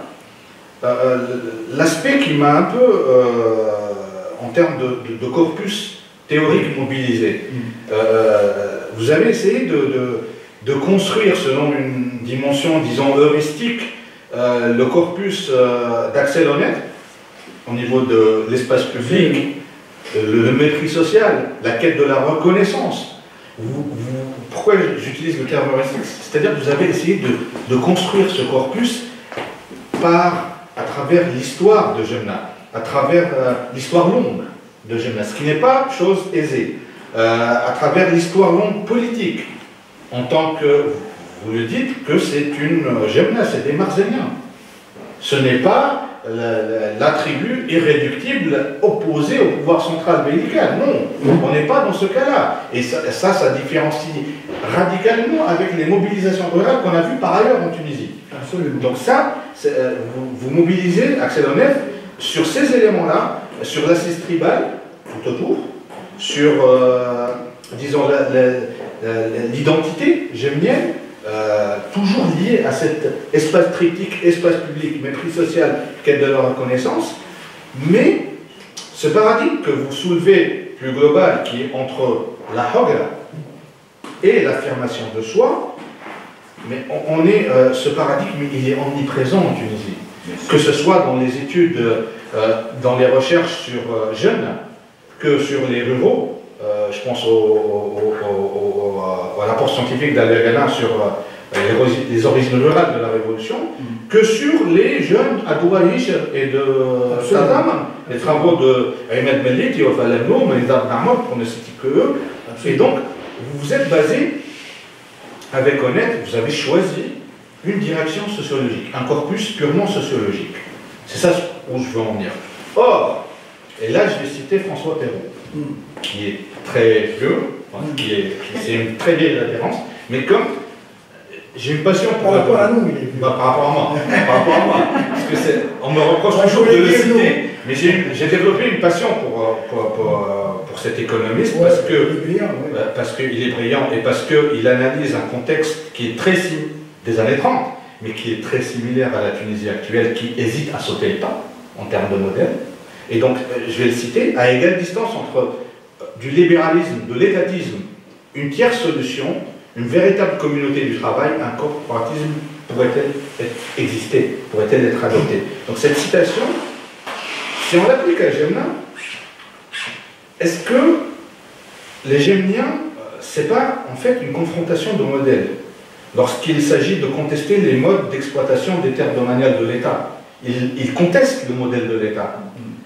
L'aspect qui m'a un peu, en termes de corpus théorique mobilisé, vous avez essayé de construire selon une dimension, disons, heuristique, le corpus d'Axel Honneth au niveau de l'espace public, le mépris social, la quête de la reconnaissance. Pourquoi j'utilise le terme heuristique? C'est-à-dire que vous avez essayé de construire ce corpus à travers l'histoire de Jemna, à travers l'histoire longue de Jemna, ce qui n'est pas chose aisée, à travers l'histoire longue politique, en tant que, vous le dites, que c'est une Jemna, c'est des Marzéniens. Ce n'est pas l'attribut irréductible opposé au pouvoir central bellical. Non, on n'est pas dans ce cas-là. Et ça différencie radicalement avec les mobilisations rurales qu'on a vues par ailleurs en Tunisie. Absolument. Donc ça, vous mobilisez, Axel Honnef, sur ces éléments-là, sur l'assise tribale, tout autour, sur, disons, l'identité gémnienne, toujours liée à cet espace triptyque, espace public, mépris social, quête de la reconnaissance. Mais ce paradigme que vous soulevez, plus global, qui est entre la hogra et l'affirmation de soi, mais ce paradigme, il est omniprésent en Tunisie. Que ce soit dans les études, dans les recherches sur jeunes, que sur les ruraux. Je pense à rapport scientifique d'Al-Ghana sur les origines rurales de la Révolution, que sur les jeunes à Douaïch et de Tazam, les travaux de Ahmed Mellit, Yofa Lemnoum, Elisabeth Narmot, pour ne citer que eux. Et donc, vous vous êtes basé, avec Honnête, vous avez choisi une direction sociologique, un corpus purement sociologique. C'est ça où je veux en venir. Or, et là je vais citer François Perron, qui est très vieux, c'est une très vieille référence, mais comme j'ai une passion pour... Par rapport à nous, il est vieux. Par rapport à moi. Par rapport à moi. Parce que on me reproche toujours de le citer, mais j'ai développé une passion pour cet économiste, ouais, parce qu'il est brillant et parce qu'il analyse un contexte qui est très des années 30, mais qui est très similaire à la Tunisie actuelle, qui hésite à sauter le pas en termes de modèle. Et donc, je vais le citer, à égale distance entre du libéralisme, de l'étatisme, une tierce solution, une véritable communauté du travail, un corporatisme pourrait-elle exister, pourrait-elle être adoptée. Donc cette citation, si on l'applique à Gemna, est-ce que les Gemniens, c'est pas en fait une confrontation de modèles lorsqu'il s'agit de contester les modes d'exploitation des terres domaniales de l'État? Ils contestent le modèle de l'État.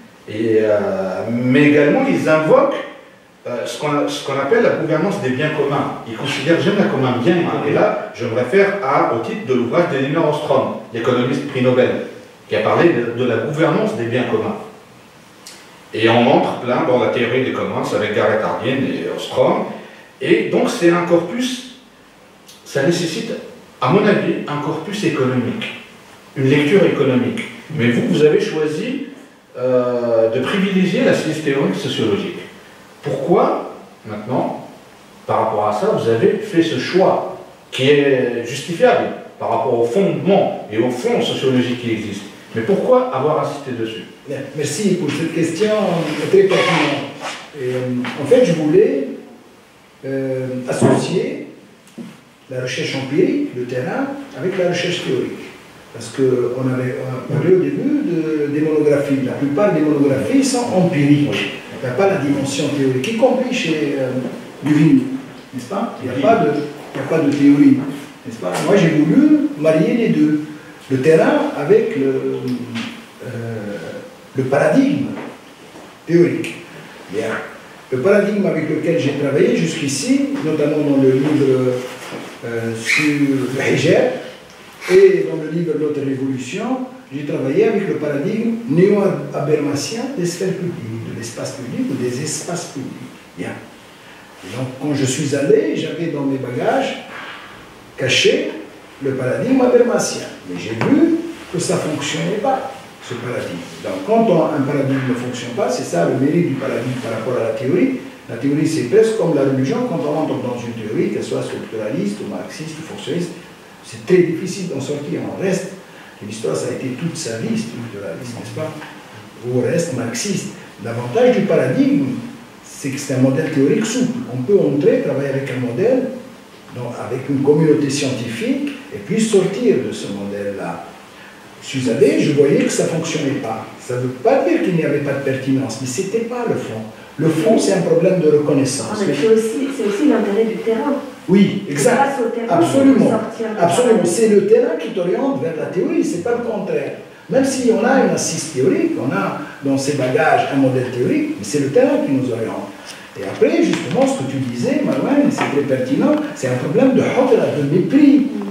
Mais également, ils invoquent ce qu'on appelle la gouvernance des biens communs. Ils considèrent Gemna comme un bien commun. Et là, je me réfère au titre de l'ouvrage d'Elinor Ostrom, l'économiste prix Nobel, qui a parlé de la gouvernance des biens communs. Et on entre plein dans la théorie des commons avec Garrett Hardin et Ostrom. Et donc, c'est un corpus, ça nécessite, à mon avis, un corpus économique, une lecture économique. Mais vous avez choisi de privilégier l'assise théorique sociologique. Pourquoi, maintenant, par rapport à ça, vous avez fait ce choix qui est justifiable par rapport au fondement et au fond sociologique qui existe? Mais pourquoi avoir insisté dessus? Merci pour cette question très pertinente. En fait, je voulais associer la recherche empirique, le terrain, avec la recherche théorique. Parce qu'on avait parlé au début des monographies. La plupart des monographies sont empiriques. Il n'y a pas la dimension théorique, y compris chez Duvigny, n'est-ce pas? Il n'y a pas de théorie, n'est-ce pas? Moi, j'ai voulu marier les deux. Le terrain avec le paradigme théorique. Bien. Le paradigme avec lequel j'ai travaillé jusqu'ici, notamment dans le livre sur le hijab et dans le livre L'autre révolution, j'ai travaillé avec le paradigme néo-habermasien des sphères publiques, de l'espace public ou des espaces publics. Bien. Et donc, quand je suis allé, j'avais dans mes bagages caché le paradigme habermasien. Mais j'ai vu que ça ne fonctionnait pas, ce paradigme. Donc, quand un paradigme ne fonctionne pas, c'est ça le mérite du paradigme par rapport à la théorie. La théorie, c'est presque comme la religion. Quand on rentre dans une théorie, qu'elle soit structuraliste, ou marxiste, ou fonctionnaliste, c'est très difficile d'en sortir. On reste. L'histoire, ça a été toute sa vie structuraliste, n'est-ce pas? Ou reste marxiste. L'avantage du paradigme, c'est que c'est un modèle théorique souple. On peut entrer, travailler avec un modèle, donc avec une communauté scientifique, et puis sortir de ce modèle-là. Je suis allé, je voyais que ça ne fonctionnait pas. Ça ne veut pas dire qu'il n'y avait pas de pertinence, mais ce n'était pas le fond. Le fond, c'est un problème de reconnaissance. Mais c'est aussi l'intérêt du terrain. Oui, exact. Grâce au terrain, absolument. Absolument. C'est le terrain qui t'oriente vers la théorie, c'est pas le contraire. Même si on a une assise théorique, on a dans ses bagages un modèle théorique, mais c'est le terrain qui nous oriente. Et après, justement, ce que tu disais, Marouane, c'est très pertinent, c'est un problème de hodra, de mépris.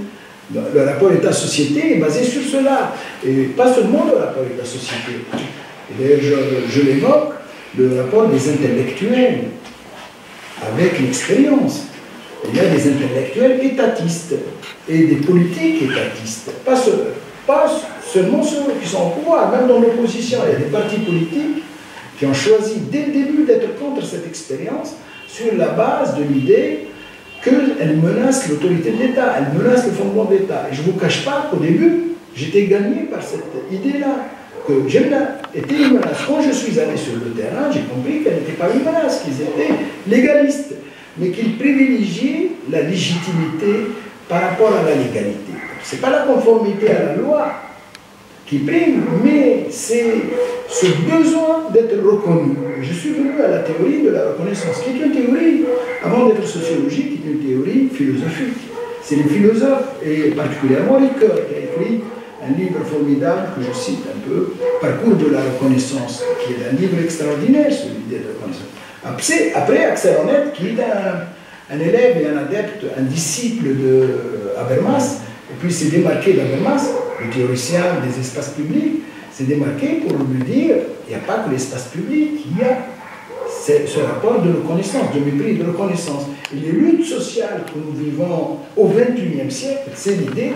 Le rapport État-société est basé sur cela, et pas seulement le rapport État-société. Et d'ailleurs, je l'évoque, le rapport des intellectuels avec l'expérience. Il y a des intellectuels étatistes et des politiques étatistes, pas seulement ceux qui sont au pouvoir, même dans l'opposition. Il y a des partis politiques qui ont choisi dès le début d'être contre cette expérience sur la base de l'idée qu'elle menace l'autorité de l'État, elle menace le fondement de l'État. Et je ne vous cache pas qu'au début, j'étais gagné par cette idée-là, que Jemna était une menace. Quand je suis allé sur le terrain, j'ai compris qu'elle n'était pas une menace, qu'ils étaient légalistes, mais qu'ils privilégiaient la légitimité par rapport à la légalité. Ce n'est pas la conformité à la loi qui prime, mais c'est ce besoin d'être reconnu. Je suis venu à la théorie de la reconnaissance, qui est une théorie, avant d'être sociologique, qui est une théorie philosophique. C'est les philosophes, et particulièrement Ricoeur, qui a écrit un livre formidable que je cite un peu, Parcours de la reconnaissance, qui est un livre extraordinaire sur l'idée de reconnaissance. Après Axel Honneth, qui est un élève et un adepte, un disciple de Habermas, et puis s'est démarqué d'Habermas, le théoricien des espaces publics, s'est démarqué pour lui dire il n'y a pas que l'espace public, il y a ce rapport de reconnaissance, de mépris et de reconnaissance. Et les luttes sociales que nous vivons au XXIe siècle, c'est l'idée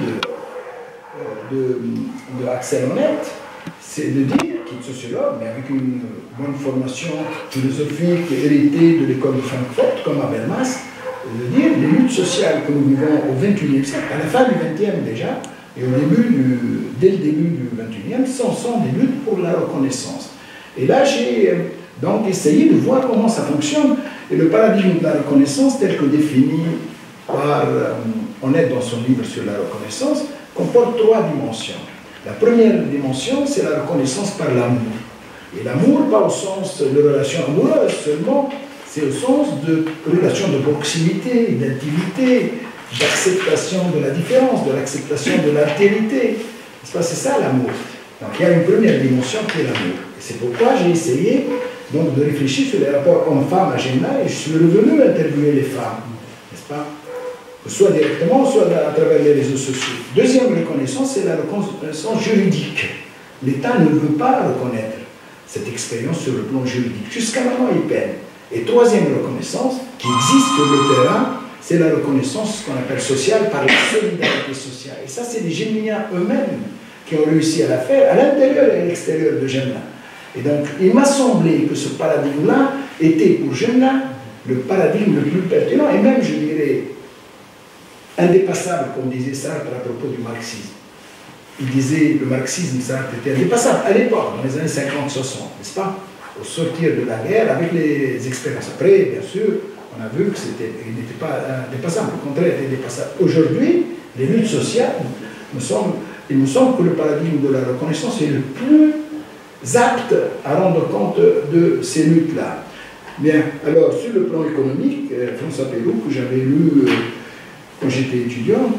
de Axel Honneth, c'est de dire, qui est sociologue, mais avec une bonne formation philosophique héritée de l'école de Francfort, comme Habermas, de dire les luttes sociales que nous vivons au XXIe siècle, à la fin du XXe déjà, et dès le début du XXIe, ce sont des luttes pour la reconnaissance. Et là, j'ai donc essayé de voir comment ça fonctionne. Et le paradigme de la reconnaissance, tel que défini par Honneth dans son livre sur la reconnaissance, comporte trois dimensions. La première dimension, c'est la reconnaissance par l'amour. Et l'amour, pas au sens de relation amoureuse seulement, c'est au sens de relation de proximité, d'intimité, d'acceptation de la différence, de l'acceptation de l'altérité. C'est ça l'amour. Donc il y a une première dimension qui est l'amour. Et c'est pourquoi j'ai essayé donc, de réfléchir sur les rapports hommes-femmes à Jemna, et je suis revenu interviewer les femmes, n'est-ce pas? Soit directement, soit à travers les réseaux sociaux. Deuxième reconnaissance, c'est la reconnaissance juridique. L'État ne veut pas reconnaître cette expérience sur le plan juridique. Jusqu'à maintenant, il peine. Et troisième reconnaissance, qui existe sur le terrain, c'est la reconnaissance qu'on appelle sociale par la solidarité sociale. Et ça, c'est les Gemniens eux-mêmes qui ont réussi à la faire, à l'intérieur et à l'extérieur de Jemna. Et donc, il m'a semblé que ce paradigme-là était pour Jemna le paradigme le plus pertinent, et même, je dirais, indépassable, comme disait Sartre à propos du marxisme. Il disait le marxisme, Sartre, était indépassable à l'époque, dans les années 50-60, n'est-ce pas? Au sortir de la guerre, avec les expériences. Après, bien sûr, on a vu qu'il n'était pas indépassable, au contraire, il était dépassable. Aujourd'hui, les luttes sociales, il me semble que le paradigme de la reconnaissance est le plus apte à rendre compte de ces luttes-là. Bien, alors, sur le plan économique, François Pérou, que j'avais lu quand j'étais étudiant,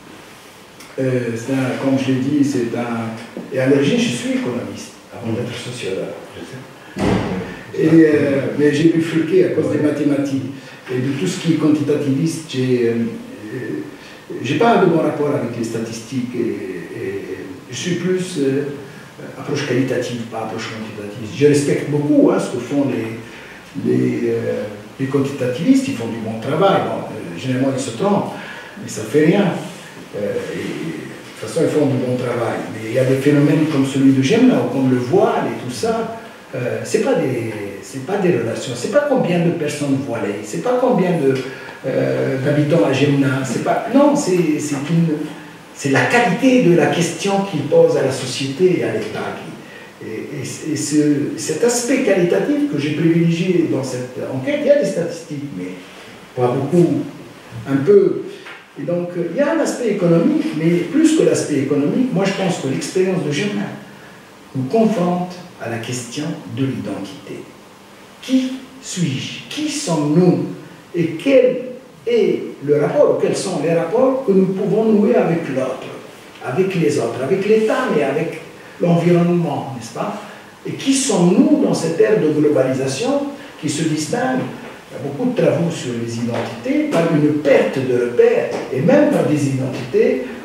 comme je l'ai dit, et à l'origine, je suis économiste, avant d'être sociologue. Mais j'ai bifurqué à cause des mathématiques et de tout ce qui est quantitativiste. J'ai pas de bon rapport avec les statistiques et je suis plus approche qualitative, pas approche quantitative. Je respecte beaucoup ce que font les quantitativistes, ils font du bon travail. Bon, généralement, ils se trompent, mais ça ne fait rien. De toute façon, ils font du bon travail. Mais il y a des phénomènes comme celui de Jemna, comme le voile et tout ça. C'est pas des relations, c'est pas combien de personnes voilées, c'est pas combien d'habitants à Jemna, non, c'est la qualité de la question qu'il pose à la société et à l'État. Et cet aspect qualitatif que j'ai privilégié dans cette enquête, il y a des statistiques, mais pas beaucoup, un peu. Et donc, il y a un aspect économique, mais plus que l'aspect économique, moi je pense que l'expérience de Jemna nous confronte à la question de l'identité. Qui suis-je? Qui sommes-nous? Et quel est le rapport, quels sont les rapports que nous pouvons nouer avec l'autre, avec les autres, avec l'État, mais avec l'environnement, n'est-ce pas? Et qui sommes-nous dans cette ère de globalisation qui se distingue? Il y a beaucoup de travaux sur les identités par une perte de repères, et même par des identités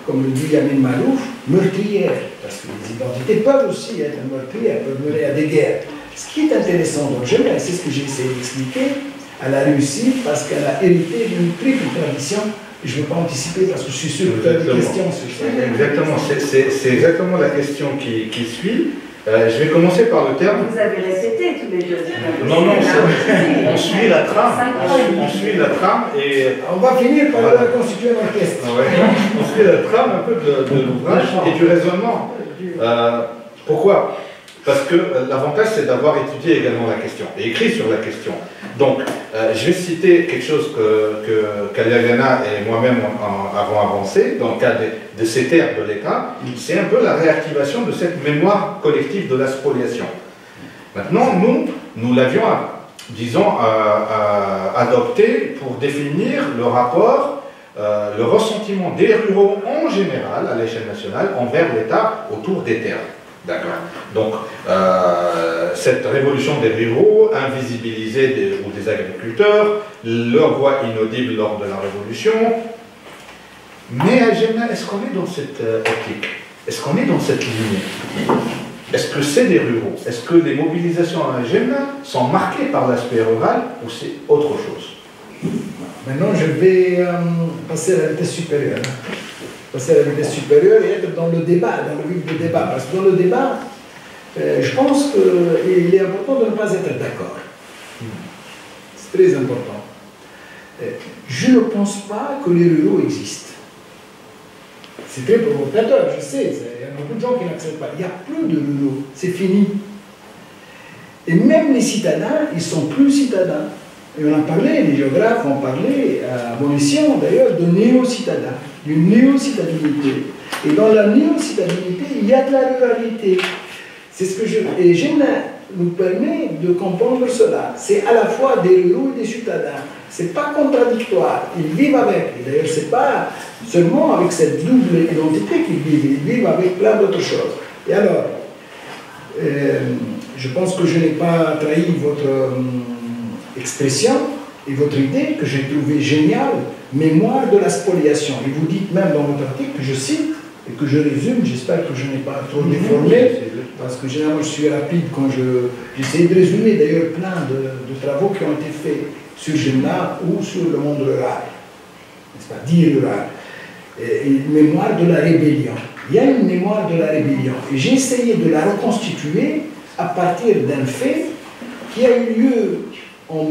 comme le dit Yamin Malouf, meurtrières. Parce que les identités peuvent aussi être meurtrières, peuvent mener à des guerres. Ce qui est intéressant dans Jemna, et c'est ce que j'ai essayé d'expliquer, elle a réussi parce qu'elle a hérité d'une triple tradition. Je ne veux pas anticiper parce que je suis sûr que tu as des questions sur ça. Exactement, c'est exactement la question qui suit. Je vais commencer par le terme. Vous avez répété tous les deux. Non, on suit la trame. On suit la trame et. On va finir par constituer un orchestre. On suit la trame un peu de l'ouvrage et du raisonnement. Pourquoi? Parce que l'avantage, c'est d'avoir étudié également la question et écrit sur la question. Donc, je vais citer quelque chose que Kaliagana et moi-même avons avancé dans le cadre de ces terres de l'État. C'est un peu la réactivation de cette mémoire collective de la spoliation. Maintenant, nous l'avions, disons, adopté pour définir le rapport, le ressentiment des ruraux en général, à l'échelle nationale, envers l'État autour des terres. D'accord. Donc, cette révolution des ruraux, invisibilisée ou des agriculteurs, leur voix inaudible lors de la révolution. Mais à Jemna, est-ce qu'on est dans cette optique? Est-ce qu'on est dans cette ligne? Est-ce que c'est des ruraux? Est-ce que les mobilisations à Jemna sont marquées par l'aspect rural ou c'est autre chose? Maintenant, je vais passer à la vitesse supérieure. Passer à la vitesse supérieure et être dans le débat, dans le vif du débat. Parce que dans le débat, je pense qu'il est important de ne pas être d'accord. C'est très important. Je ne pense pas que les ruraux existent. C'est très provocateur, je sais. Il y a beaucoup de gens qui n'acceptent pas. Il n'y a plus de ruraux. C'est fini. Et même les citadins, ils ne sont plus citadins. Et on en parlait, les géographes ont parlé, à mon mission d'ailleurs, de néo-citadins, d'une néo-citadinité. Et dans la néo-citadinité, il y a de la ruralité. C'est ce que et Jemna nous permet de comprendre cela. C'est à la fois des ruraux et des citadins. Ce n'est pas contradictoire. Ils vivent avec. Et d'ailleurs, ce n'est pas seulement avec cette double identité qu'ils vivent. Ils vivent avec plein d'autres choses. Et alors, je pense que je n'ai pas trahi votre expression et votre idée que j'ai trouvée géniale, mémoire de la spoliation. Et vous dites même dans votre article, que je cite et que je résume, j'espère que je n'ai pas trop déformé, parce que généralement je suis rapide quand j'essaie de résumer d'ailleurs plein de travaux qui ont été faits sur Jemna ou sur le monde rural, n'est-ce pas, dit rural. Une mémoire de la rébellion. Il y a une mémoire de la rébellion. Et j'ai essayé de la reconstituer à partir d'un fait qui a eu lieu en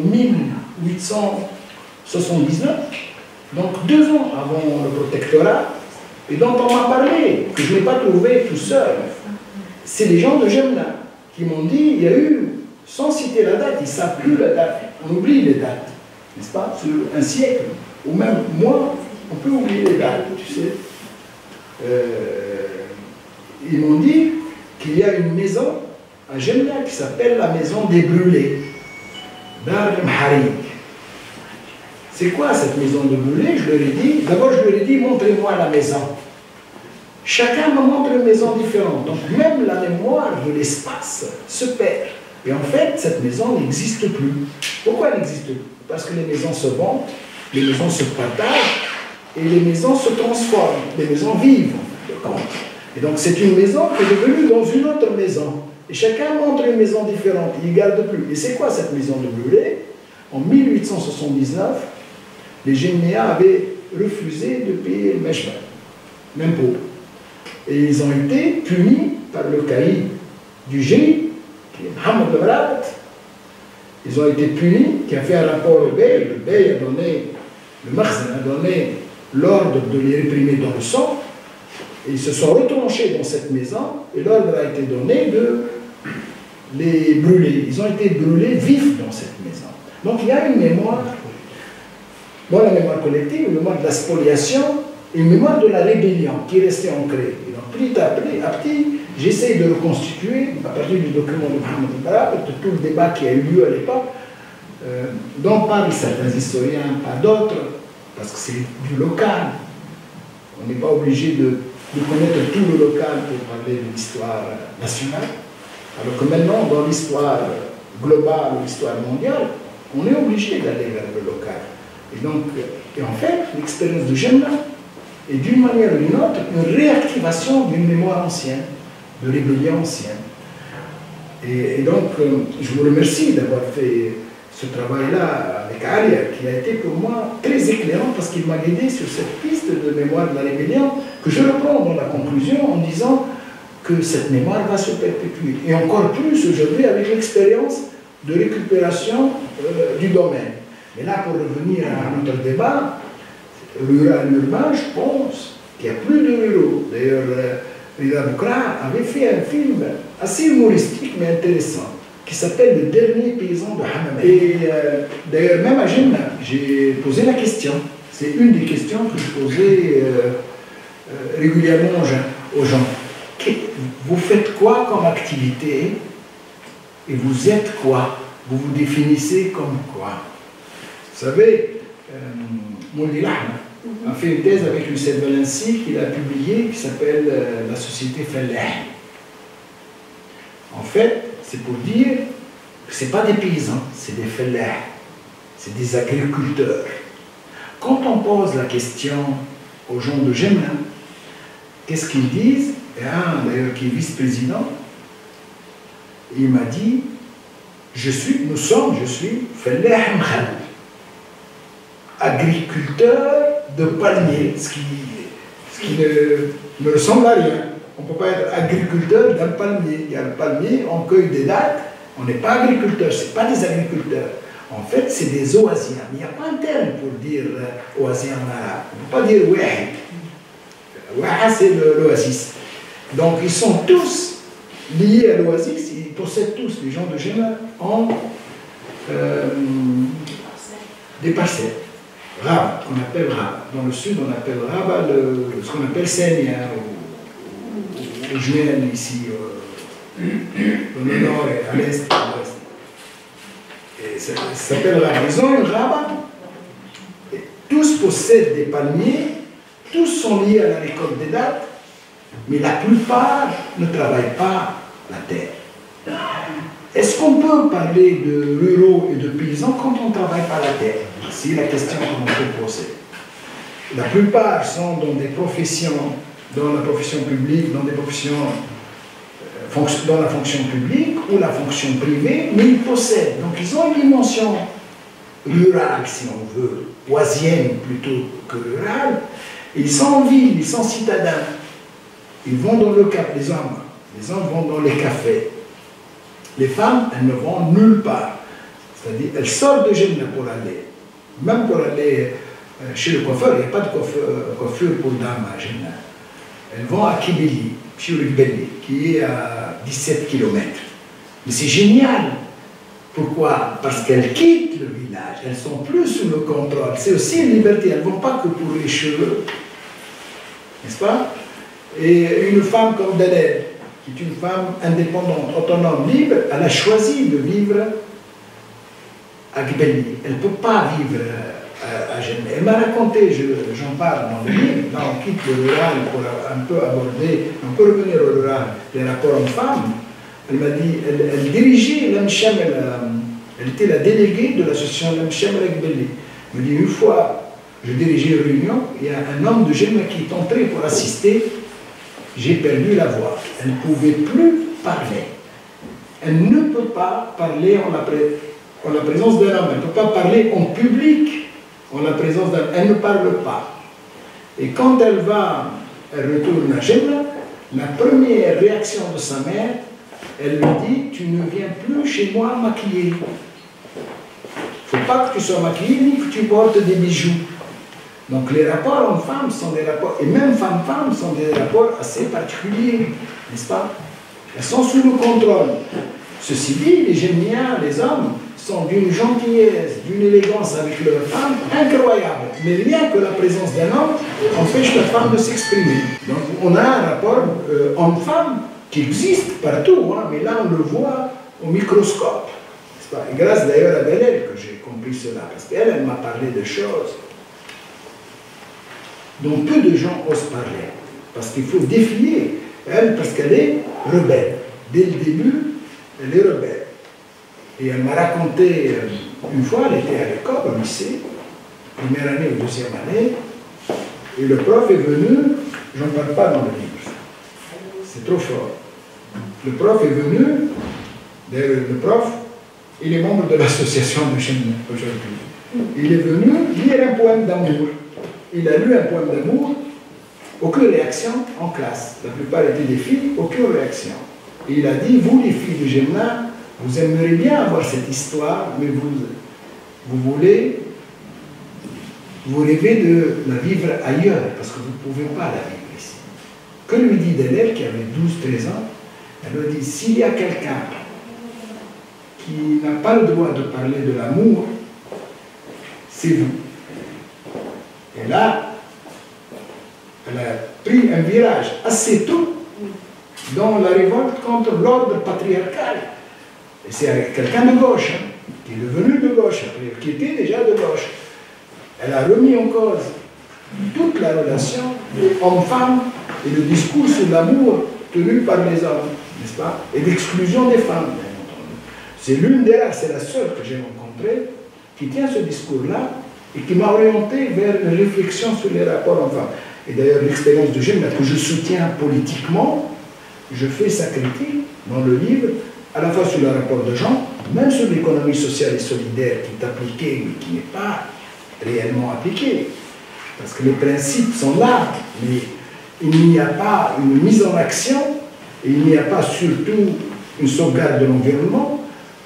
1879, donc 2 ans avant le protectorat, et dont on m'a parlé, que je n'ai pas trouvé tout seul. C'est les gens de Jemna qui m'ont dit, il y a eu, sans citer la date, ils ne savent plus la date, on oublie les dates, n'est-ce pas, sur un siècle, ou même moi, on peut oublier les dates, tu sais. Ils m'ont dit qu'il y a une maison à Jemna qui s'appelle la maison des brûlés. Dar al-Mharik. C'est quoi cette maison de brûlés? Je leur ai dit, d'abord je leur ai dit, montrez-moi la maison. Chacun me montre une maison différente. Donc même la mémoire de l'espace se perd. Et en fait, cette maison n'existe plus. Pourquoi elle n'existe plus? Parce que les maisons se vendent, les maisons se partagent, et les maisons se transforment. Les maisons vivent, en fin de compte. Et donc c'est une maison qui est devenue dans une autre maison. Et chacun montre une maison différente, il ne garde plus. Et c'est quoi cette maison de brûlés? En 1879, les Jemnéens avaient refusé de payer le meshba, l'impôt. Et ils ont été punis par le caïd du génie, qui est Mohamed Lemrat. Ils ont été punis, qui a fait un rapport au Bey. Le Bey a donné, le Makhzen a donné l'ordre de les réprimer dans le sang. Et ils se sont retranchés dans cette maison, et l'ordre a été donné de les brûler. Ils ont été brûlés vifs dans cette maison. Donc il y a une mémoire, la mémoire collective, une mémoire de la spoliation, et une mémoire de la rébellion qui est restée ancrée. Et donc petit à petit, j'essaie de reconstituer, à partir du document de Mohamed Barab, de tout le débat qui a eu lieu à l'époque, dont parlent certains historiens, pas d'autres, parce que c'est du local. On n'est pas obligé de connaître tout le local pour parler de l'histoire nationale, alors que maintenant, dans l'histoire globale ou l'histoire mondiale, on est obligé d'aller vers le local. Et donc, en fait, l'expérience de Jemna et d'une manière ou d'une autre, une réactivation d'une mémoire ancienne, de rébellion ancienne. Et donc, je vous remercie d'avoir fait ce travail-là avec Alia, qui a été pour moi très éclairant parce qu'il m'a guidé sur cette piste de mémoire de la rébellion que je reprends dans la conclusion en disant que cette mémoire va se perpétuer. Et encore plus aujourd'hui avec l'expérience de récupération du domaine. Mais là, pour revenir à notre débat, rural-urbain, je pense qu'il n'y a plus de ruraux. D'ailleurs, Rida Boukra avait fait un film assez humoristique mais intéressant qui s'appelle Le dernier paysan de Hammamet. Et d'ailleurs, même à Jemna, j'ai posé la question. C'est une des questions que je posais régulièrement aux gens. Vous faites quoi comme activité et vous êtes quoi? Vous vous définissez comme quoi? Vous savez, Mouli Lahma a fait une thèse avec Youssef Valency qu'il a publiée qui s'appelle La société Fallah. En fait, c'est pour dire que ce n'est pas des paysans, c'est des Fallah, c'est des agriculteurs. Quand on pose la question aux gens de Jemna, qu'est-ce qu'ils disent? Et un d'ailleurs qui est vice-président, il m'a dit, je suis Fallah Mkhal, agriculteur de palmiers, ce qui ne me ressemble à rien. On ne peut pas être agriculteur d'un palmier. Il y a le palmier, on cueille des dattes, on n'est pas agriculteur, ce n'est pas des agriculteurs. En fait, c'est des oasiens. Il n'y a pas un terme pour dire oasien en arabe. On ne peut pas dire wahi. Waha, c'est l'oasis. Donc, ils sont tous liés à l'oasis, ils possèdent tous, les gens de Jemna, en des parcelles. Rabat, qu'on appelle Rabat. Dans le sud, on appelle Rabat ce qu'on appelle Senia, au Jumel, ici, dans le nord, et à l'est, à l'ouest. Et ça s'appelle Rabat. Ils ont un Rabat. Et tous possèdent des palmiers, tous sont liés à la récolte des dattes, mais la plupart ne travaillent pas la terre. Est-ce qu'on peut parler de ruraux et de paysans quand on ne travaille pas la terre? C'est la question qu'on peut poser. La plupart sont dans des professions, dans la profession publique, dans des professions, dans la fonction publique ou la fonction privée, mais ils possèdent. Donc ils ont une dimension rurale, si on veut, oisienne plutôt que rurale. Ils sont en ville, ils sont citadins. Ils vont dans le cap, les hommes vont dans les cafés. Les femmes, elles ne vont nulle part. C'est-à-dire, elles sortent de Jemna pour aller. Même pour aller chez le coiffeur, il n'y a pas de coiffure pour dames à Jemna. Elles vont à Kibili, qui est à 17 km. Mais c'est génial. Pourquoi? Parce qu'elles quittent le village, elles ne sont plus sous le contrôle. C'est aussi une liberté, elles ne vont pas que pour les cheveux. N'est-ce pas? Et une femme comme Daled, qui est une femme indépendante, autonome, libre, elle a choisi de vivre à Gbeli. Elle ne peut pas vivre à Jemna. Elle m'a raconté, j'en parle dans le livre, là on quitte le rural pour un peu aborder, on peut revenir au rural, les rapports hommes-femmes. Elle m'a dit, elle dirigeait l'Amcham, elle était la déléguée de l'association l'Amcham à Gbeli. Elle me dit, une fois, je dirigeais une réunion, il y a un homme de Jemna qui est entré pour assister. J'ai perdu la voix. Elle ne pouvait plus parler. Elle ne peut pas parler en la présence d'un homme. Elle ne peut pas parler en public en la présence d'un homme. Elle ne parle pas. Et quand elle retourne à Jemna, la première réaction de sa mère, elle lui dit, tu ne viens plus chez moi maquillée. Il ne faut pas que tu sois maquillée ni que tu portes des bijoux. Donc les rapports hommes-femmes sont des rapports, et même femmes-femmes sont des rapports assez particuliers, n'est-ce pas? Elles sont sous le contrôle. Ceci dit, les Jemniens, les hommes, sont d'une gentillesse, d'une élégance avec leurs femmes incroyable. Mais rien que la présence d'un homme empêche la femme de s'exprimer. Donc on a un rapport homme-femme qui existe partout, hein, mais là on le voit au microscope. N'est-ce pas? Et grâce d'ailleurs à Dalel que j'ai compris cela, parce qu'elle, elle m'a parlé de choses dont peu de gens osent parler, parce qu'il faut défier elle, parce qu'elle est rebelle. Dès le début, elle est rebelle. Et elle m'a raconté, une fois, elle était à l'école, au lycée, première année ou deuxième année, Et le prof est venu, j'en parle pas dans le livre, c'est trop fort. Le prof est venu, d'ailleurs le prof, il est membre de l'association de Chemnay aujourd'hui. Il est venu lire un poème d'amour. Il a lu un poème d'amour, aucune réaction en classe. La plupart étaient des filles, aucune réaction. Et il a dit, vous les filles de Gemna, vous aimeriez bien avoir cette histoire, mais vous rêvez de la vivre ailleurs, parce que vous ne pouvez pas la vivre ici. Que lui dit d'élève qui avait 12-13 ans? Elle lui dit, s'il y a quelqu'un qui n'a pas le droit de parler de l'amour, c'est vous. Et là, elle a pris un virage assez tôt dans la révolte contre l'ordre patriarcal. Et c'est quelqu'un de gauche, hein, qui est devenu de gauche, qui était déjà de gauche. Elle a remis en cause toute la relation homme-femme et le discours sur l'amour tenu par les hommes, n'est-ce pas? Et l'exclusion des femmes, bien entendu. C'est l'une des rares, c'est la seule que j'ai rencontrée, qui tient ce discours-là et qui m'a orienté vers une réflexion sur les rapports hommes-femmes. Et d'ailleurs, l'expérience de Gemna, que je soutiens politiquement, je fais sa critique dans le livre, à la fois sur le rapport de genre, même sur l'économie sociale et solidaire qui est appliquée, mais qui n'est pas réellement appliquée. Parce que les principes sont là, mais il n'y a pas une mise en action, et il n'y a pas surtout une sauvegarde de l'environnement.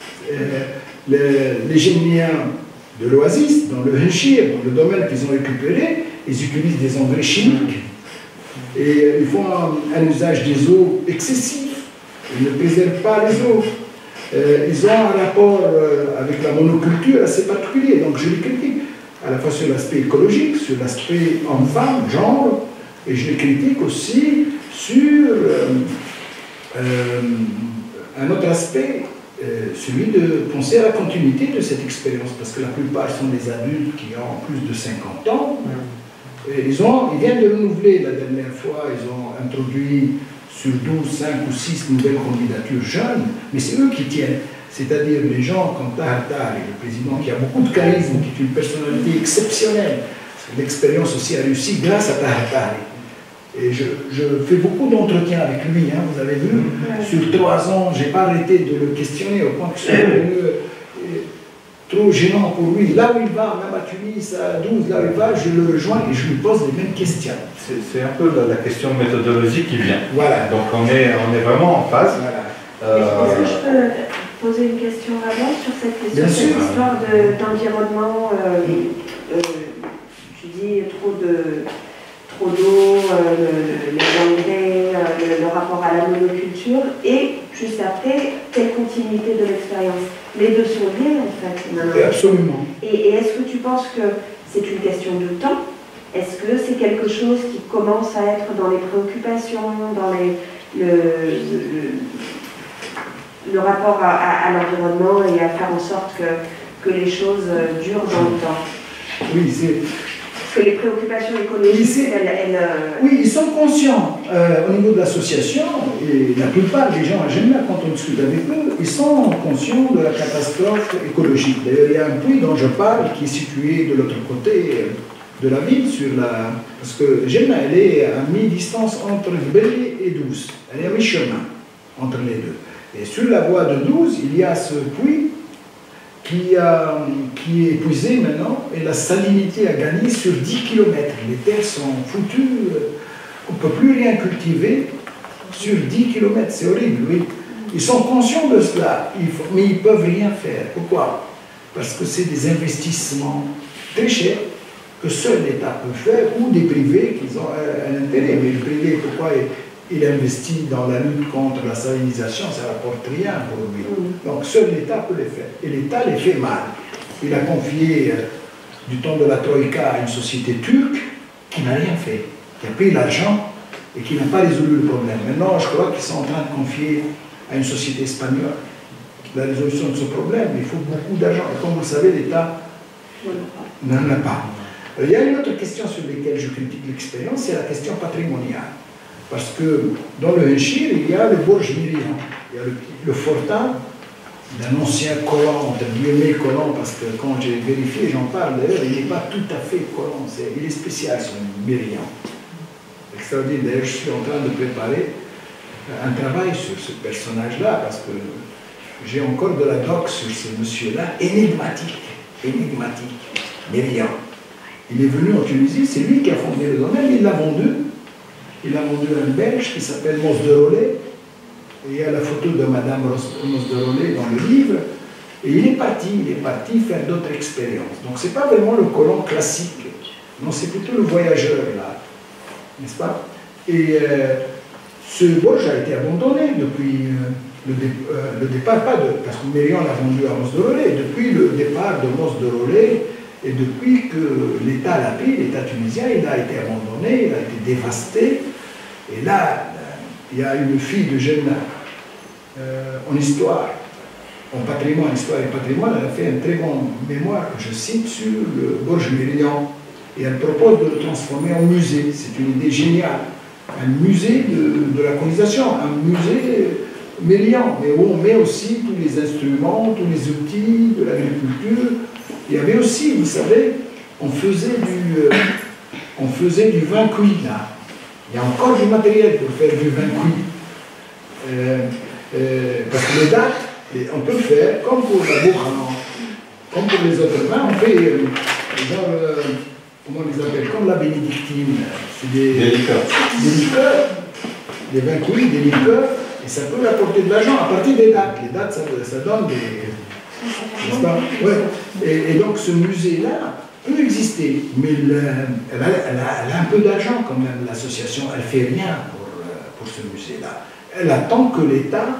Les Géniens de l'Oasis, dans le Henshir, dans le domaine qu'ils ont récupéré, ils utilisent des engrais chimiques et ils font un usage des eaux excessif, ils ne préservent pas les eaux. Ils ont un rapport avec la monoculture assez particulier, donc je les critique, à la fois sur l'aspect écologique, sur l'aspect homme-femme, genre, et je les critique aussi sur un autre aspect, celui de penser à la continuité de cette expérience, parce que la plupart sont des adultes qui ont plus de 50 ans. Et ils viennent de renouveler la dernière fois, ils ont introduit sur 12, 5 ou 6 nouvelles candidatures jeunes, mais c'est eux qui tiennent. C'est-à-dire les gens comme Tahar Tahari, le président qui a beaucoup de charisme, qui est une personnalité exceptionnelle. L'expérience aussi a réussi grâce à Tahar Tahari. Et je fais beaucoup d'entretiens avec lui, hein, vous avez vu. Sur 3 ans, je n'ai pas arrêté de le questionner au point que c'est devenu trop gênant pour lui. Là où il va, même à Tunis, à 12, là où il va, je le rejoins et je lui pose les mêmes questions. C'est un peu la question de méthodologie qui vient. Voilà. Donc on est vraiment en phase. Voilà. Est-ce que je peux poser une question avant sur cette histoire d'environnement tu dis trop d'eau, les engrais, le rapport à la monoculture, et juste après, quelle continuité de l'expérience. Les deux sont liés en fait. Absolument. Et est-ce que tu penses que c'est une question de temps? Est-ce que c'est quelque chose qui commence à être dans les préoccupations, dans le rapport à l'environnement et à faire en sorte que les choses durent dans le temps? Oui, c'est... Que les préoccupations écologiques, Oui, ils sont conscients au niveau de l'association, et la plupart des gens à Gemna, quand on discute avec eux, ils sont conscients de la catastrophe écologique. D'ailleurs, il y a un puits dont je parle qui est situé de l'autre côté de la ville, parce que Gemna, elle est à mi-distance entre Belé et Douze. Elle est à mi-chemin entre les deux. Et sur la voie de Douze, il y a ce puits qui est épuisé maintenant, et la salinité a gagné sur 10 km. Les terres sont foutues, on ne peut plus rien cultiver sur 10 km, c'est horrible, oui. Ils sont conscients de cela, mais ils ne peuvent rien faire. Pourquoi? Parce que c'est des investissements très chers que seul l'État peut faire, ou des privés qui ont un intérêt. Mais le privé, pourquoi il investit dans la lutte contre la salinisation, ça ne rapporte rien pour lui. Donc seul l'État peut les faire. Et l'État les fait mal. Il a confié du temps de la Troïka à une société turque qui n'a rien fait, qui a pris l'argent et qui n'a pas résolu le problème. Maintenant, je crois qu'ils sont en train de confier à une société espagnole la résolution de ce problème. Il faut beaucoup d'argent. Et comme vous le savez, l'État n'en a pas. Il y a une autre question sur laquelle je critique l'expérience, c'est la question patrimoniale. Parce que dans le Henshir, il y a le Borj Miriam, il y a le fortin d'un ancien colon, entre guillemets colon, parce que quand j'ai vérifié, j'en parle d'ailleurs, il n'est pas tout à fait colon, il est spécial, c'est un Myriam. Extraordinaire. D'ailleurs, je suis en train de préparer un travail sur ce personnage-là, parce que j'ai encore de la doc sur ce monsieur-là, énigmatique, Myriam. Il est venu en Tunisie, c'est lui qui a fondé le domaine, il l'a vendu. Il a vendu à un Belge qui s'appelle Mos de Rollet. Et il y a la photo de Madame Mos de Rollet dans le livre. Et il est parti faire d'autres expériences. Donc ce n'est pas vraiment le colon classique. Non, c'est plutôt le voyageur, là. N'est-ce pas? Et ce Borge a été abandonné depuis le départ, parce que Myriam l'a vendu à Mos de Rollet, depuis le départ de Mos de Rollet. Et depuis que l'État l'a pris, l'État tunisien, il a été abandonné, il a été dévasté. Et là, il y a une fille de Jemna en histoire, en patrimoine, histoire et patrimoine, elle a fait un très bon mémoire que je cite sur le Borge Myriam. Et elle propose de le transformer en musée. C'est une idée géniale. Un musée de la colonisation, un musée Myriam, mais où on met aussi tous les instruments, tous les outils de l'agriculture. Il y avait aussi, vous savez, on faisait du vin cuit là. Il y a encore du matériel pour faire du vin cuit. Parce que les dates, on peut faire comme pour la bourre, comme pour les autres vins, on fait comment on les appelle, comme la bénédictine. C'est des liqueurs. Des liqueurs, des vins cuits, des liqueurs, et ça peut apporter de l'argent à partir des dates. Les dates, ça donne des... Ouais. Et donc ce musée-là peut exister, mais elle a un peu d'argent quand même, l'association, elle ne fait rien pour ce musée-là. Elle attend que l'État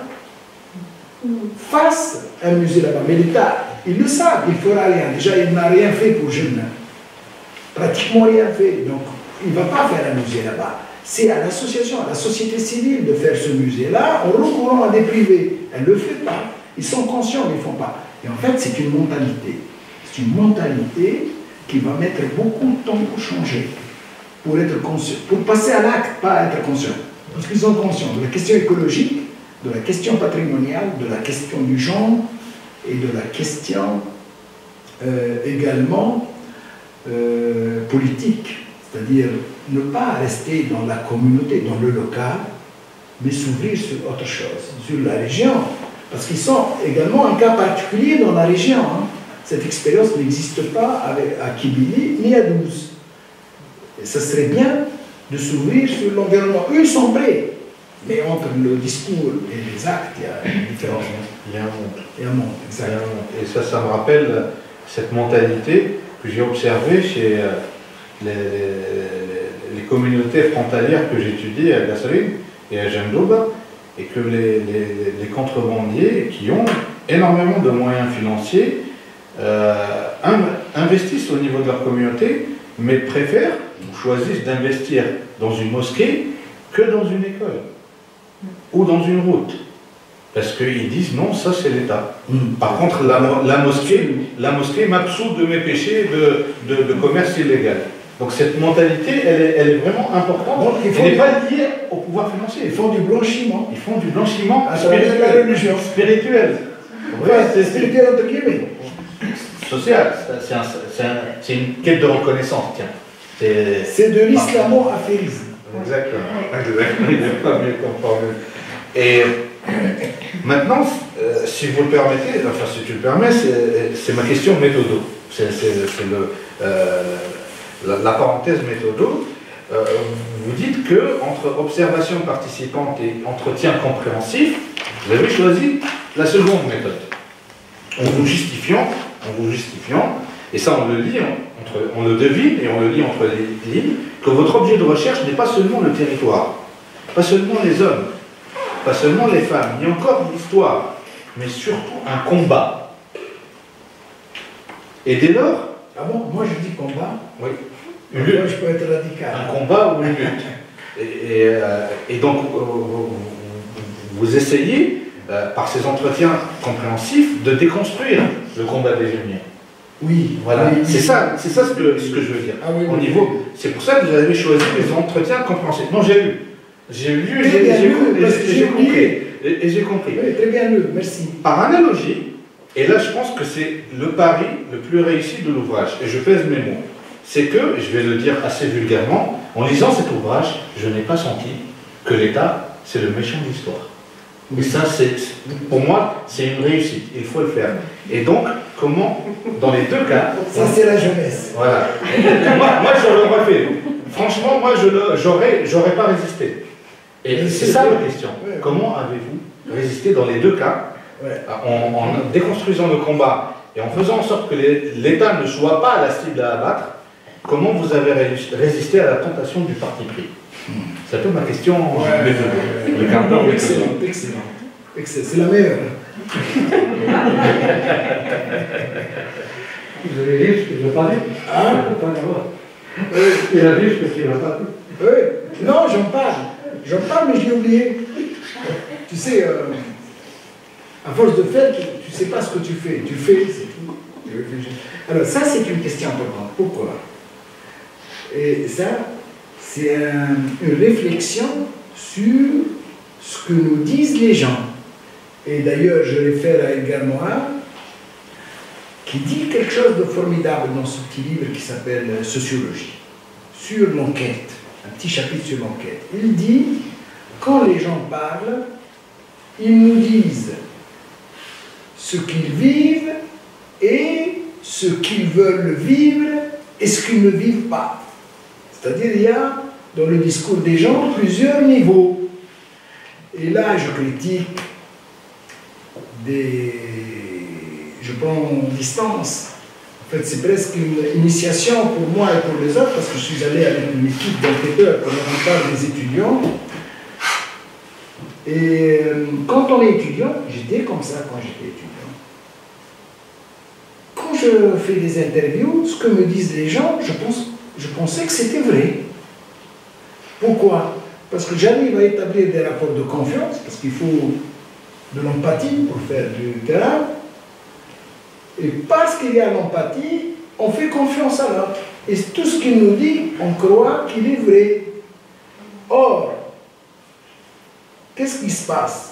fasse un musée là-bas. Mais l'État, ils le savent, il ne fera rien. Déjà, il n'a rien fait pour Jemna. Pratiquement rien fait. Donc, il ne va pas faire un musée là-bas. C'est à l'association, à la société civile de faire ce musée-là en recourant à des privés. Elle ne le fait pas. Ils sont conscients, mais ils ne font pas. Et en fait, c'est une mentalité. C'est une mentalité qui va mettre beaucoup de temps pour changer, pour être conscient, pour passer à l'acte, pas être conscient. Parce qu'ils sont conscients de la question écologique, de la question patrimoniale, de la question du genre et de la question également politique. C'est-à-dire ne pas rester dans la communauté, dans le local, mais s'ouvrir sur autre chose, sur la région. Parce qu'ils sont également un cas particulier dans la région. Hein. Cette expérience n'existe pas à Kibili ni à 12. Et ça serait bien de s'ouvrir sur l'environnement. Eux, ils sont prêts. Mais entre le discours et les actes, il y a une différence. Il y a un monde. Il y a un monde, exactement. Et ça me rappelle cette mentalité que j'ai observée chez les communautés frontalières que j'étudie à Gasserine et à Jendouba, et que les contrebandiers qui ont énormément de moyens financiers investissent au niveau de leur communauté, mais préfèrent ou choisissent d'investir dans une mosquée que dans une école ou dans une route. Parce qu'ils disent non, ça c'est l'État. Par contre, la mosquée m'absout de mes péchés de commerce illégal. Donc cette mentalité, elle est vraiment importante. Donc, elle n'est pas liée au pouvoir financier. Ils font du blanchiment. Ils font du blanchiment spirituel. Ouais, spirituel entre guillemets. Social. C'est une quête de reconnaissance, tiens. C'est de l'islamo-affairisme. Exactement. Il n'est pas mieux conformé. Et maintenant, si vous le permettez, enfin si tu le permets, c'est ma question méthodo. C'est la parenthèse méthodo. Vous dites que entre observation participante et entretien compréhensif, vous avez choisi la seconde méthode. En vous justifiant, et ça on le lit, on le devine et on le lit entre les lignes, que votre objet de recherche n'est pas seulement le territoire, pas seulement les hommes, pas seulement les femmes, ni encore l'histoire, mais surtout un combat. Et dès lors... Ah bon, moi je dis combat. Oui. Une lutte. Je peux être radical. Un combat ou une lutte. Et donc, vous essayez, par ces entretiens compréhensifs, de déconstruire le combat des Lumières. Oui. Voilà. Oui, c'est ça ce que je veux dire. Ah, oui, Au niveau, c'est pour ça que vous avez choisi les entretiens compréhensifs. Non, j'ai lu, j'ai compris. et j'ai compris. Oui, très bien lu, merci. Par analogie, et là je pense que c'est le pari le plus réussi de l'ouvrage, et je pèse mes mots, c'est que, je vais le dire assez vulgairement, en lisant cet ouvrage, je n'ai pas senti que l'État, c'est le méchant de l'histoire. Et ça, pour moi, c'est une réussite, il faut le faire. Et donc, comment, dans les deux cas... Ça, c'est la jeunesse. Voilà. moi je l'aurais fait. Franchement, moi, j'aurais pas résisté. Et c'est ça la question. Ouais. Comment avez-vous résisté dans les deux cas, en déconstruisant le combat et en faisant en sorte que l'État ne soit pas la cible à abattre? Comment vous avez résisté à la tentation du parti pris? C'est un peu ma question. Excellent, excellent. C'est la meilleure. Vous avez dit ce que je n'ai pas dit. Hein? Il a dit ce que tu n'as pas dit. Oui. Non, j'en parle. J'en parle, mais je l'ai oublié. Tu sais, à force de faire, tu ne sais pas ce que tu fais. Tu fais, c'est tout. Alors, ça, c'est une question importante. Pourquoi? Et ça, c'est une réflexion sur ce que nous disent les gens. Et d'ailleurs, je réfère à Edgar Morin, qui dit quelque chose de formidable dans ce petit livre qui s'appelle Sociologie, sur l'enquête, un petit chapitre sur l'enquête. Il dit, quand les gens parlent, ils nous disent ce qu'ils vivent et ce qu'ils veulent vivre et ce qu'ils ne vivent pas. C'est-à-dire, il y a dans le discours des gens plusieurs niveaux. Et là, je critique je prends distance. En fait, c'est presque une initiation pour moi et pour les autres, parce que je suis allé avec une équipe d'enquêteurs pour la plupart des étudiants. Et quand on est étudiant, j'étais comme ça quand j'étais étudiant. Quand je fais des interviews, ce que me disent les gens, je pensais que c'était vrai. Pourquoi? Parce que j'arrive à établir des rapports de confiance, parce qu'il faut de l'empathie pour faire du terrain. Et parce qu'il y a l'empathie, on fait confiance à l'autre. Et tout ce qu'il nous dit, on croit qu'il est vrai. Or, qu'est-ce qui se passe?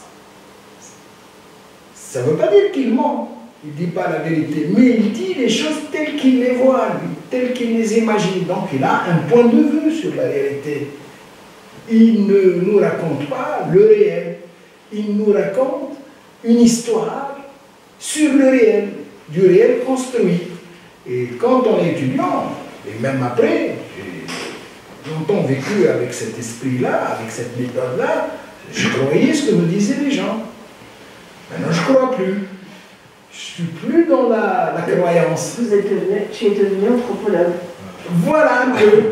Ça ne veut pas dire qu'il ment. Il ne dit pas la vérité. Mais il dit les choses telles qu'il les voit, lui, telles qu'il les imagine. Donc il a un point de vue sur la réalité. Il ne nous raconte pas le réel. Il nous raconte une histoire sur le réel, du réel construit. Et quand on est étudiant, et même après, j'ai longtemps vécu avec cet esprit-là, avec cette méthode-là, je croyais ce que me disaient les gens. Maintenant, je ne crois plus. Je ne suis plus dans la croyance. Tu es devenu anthropologue. Voilà,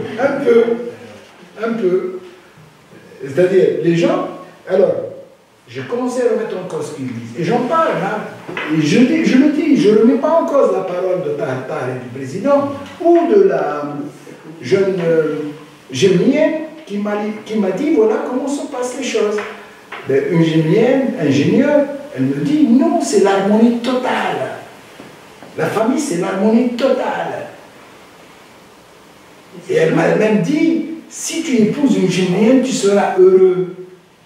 un peu. C'est-à-dire, les gens, alors, j'ai commencé à remettre en cause ce qu'ils disent. Et j'en parle, hein. Et je le dis, je ne remets pas en cause la parole de Tahar et du président, ou de la jeune géminienne qui m'a dit, voilà comment se passent les choses. Une géminienne, ingénieure, elle me dit, non, c'est l'harmonie totale. La famille, c'est l'harmonie totale. Et elle m'a même dit, si tu épouses une géminienne, tu seras heureux.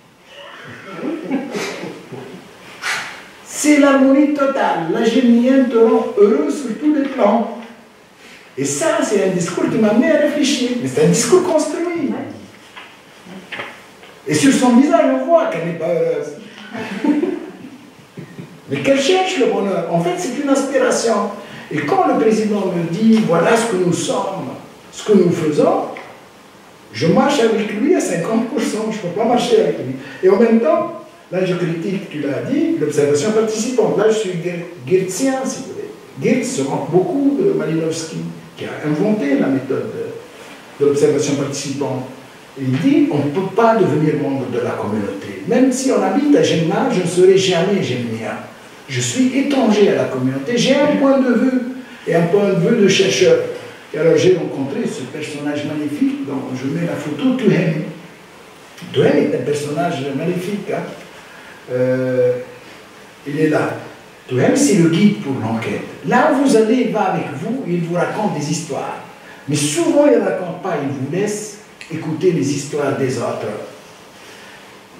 C'est l'harmonie totale. La géminienne te rend heureux sur tous les plans. Et ça, c'est un discours qui m'a amené à réfléchir. Mais c'est un discours construit. Et sur son visage, on voit qu'elle n'est pas heureuse. Mais qu'elle cherche le bonheur. En fait, c'est une aspiration. Et quand le président me dit, voilà ce que nous sommes, ce que nous faisons, je marche avec lui à 50%. Je ne peux pas marcher avec lui. Et en même temps, là je critique, tu l'as dit, l'observation participante. Là je suis Geertzien, si vous voulez. Geertz se moque beaucoup de Malinowski, qui a inventé la méthode de l'observation participante. Et il dit, on ne peut pas devenir membre de la communauté. Même si on habite à Gemna, je ne serai jamais gemnien. Je suis étranger à la communauté, j'ai un point de vue, et un point de vue de chercheur. Et alors j'ai rencontré ce personnage magnifique, dont je mets la photo, Tuhem. Tuhem est un personnage magnifique. Hein. Il est là. Tuhem, c'est le guide pour l'enquête. Là où vous allez, il va avec vous, il vous raconte des histoires. Mais souvent, il ne raconte pas, il vous laisse écouter les histoires des autres.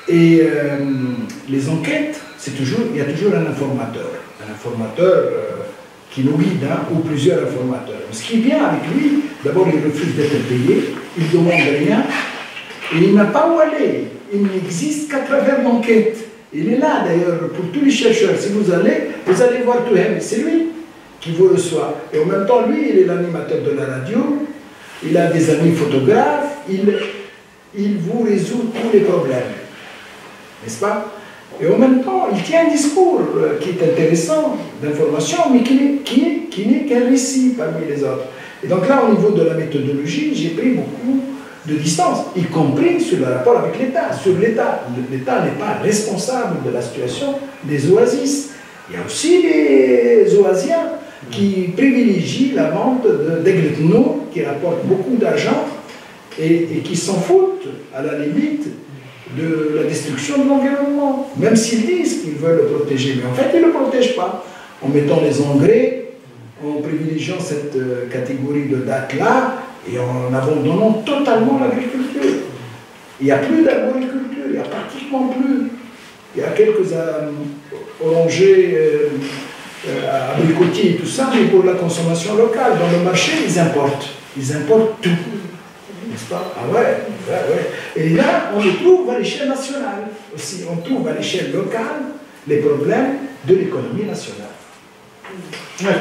Et les enquêtes, il y a toujours un informateur. Un informateur qui nous guide, hein, ou plusieurs informateurs. Ce qui vient avec lui, d'abord il refuse d'être payé, il ne demande rien, et il n'a pas où aller. Il n'existe qu'à travers l'enquête. Il est là d'ailleurs pour tous les chercheurs. Si vous allez voir Touhem, c'est lui qui vous reçoit. Et en même temps, lui, il est l'animateur de la radio, il a des amis photographes, il vous résout tous les problèmes. N'est-ce pas? Et en même temps, il tient un discours qui est intéressant, d'information, mais qui n'est qu'un récit parmi les autres. Et donc là, au niveau de la méthodologie, j'ai pris beaucoup de distance, y compris sur le rapport avec l'État. Sur l'État, l'État n'est pas responsable de la situation des oasis. Il y a aussi les oasiens qui privilégient la vente d'Aiglet Nour, qui rapporte beaucoup d'argent, et qui s'en foutent, à la limite, de la destruction de l'environnement, même s'ils disent qu'ils veulent le protéger. Mais en fait, ils ne le protègent pas. En mettant les engrais, en privilégiant cette catégorie de dates-là, et en abandonnant totalement l'agriculture. Il n'y a plus d'arboriculture, il n'y a pratiquement plus. Il y a quelques orangers, abricotiers et tout ça, mais pour la consommation locale. Dans le marché, ils importent. Ils importent tout. N'est-ce pas? Ah ouais, ouais. Et là, on le trouve à l'échelle nationale aussi. On trouve à l'échelle locale les problèmes de l'économie nationale. D'accord.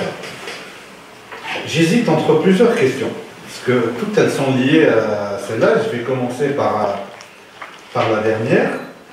J'hésite entre plusieurs questions, parce que toutes elles sont liées à celle-là. Je vais commencer par la dernière.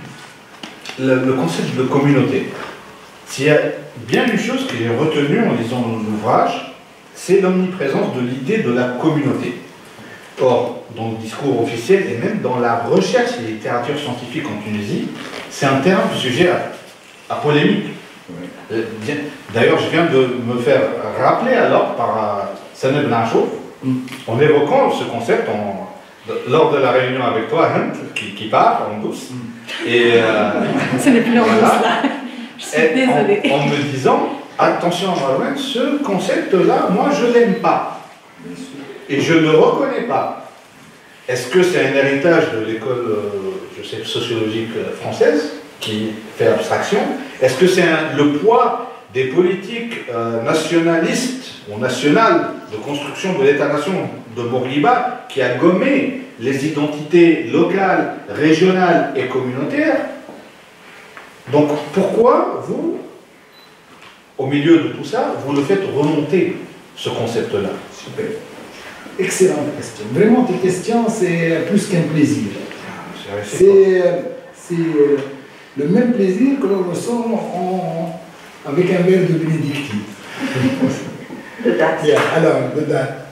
Le concept de communauté. S'il y a bien une chose que j'ai retenue en lisant l'ouvrage, c'est l'omniprésence de l'idée de la communauté. Or, dans le discours officiel et même dans la recherche et littérature scientifique en Tunisie, c'est un terme sujet à polémique. D'ailleurs, je viens de me faire rappeler alors par Saneb Nachouf, en évoquant ce concept lors de la réunion avec toi, Hent, qui part en douce. Et, ce n'est plus en douce là. Je suis désolée. En me disant, attention Marwan, ce concept-là, moi je ne l'aime pas. Et je ne le reconnais pas. Est-ce que c'est un héritage de l'école, sociologique française, qui fait abstraction? Est-ce que c'est le poids des politiques nationalistes ou nationales de construction de l'État-nation de Bourguiba qui a gommé les identités locales, régionales et communautaires? Donc pourquoi vous, au milieu de tout ça, vous le faites remonter, ce concept-là? Super. Excellente question. Vraiment, tes questions, c'est plus qu'un plaisir. C'est le même plaisir que l'on ressent avec un verre de bénédictine. De date. Bien, alors, de date.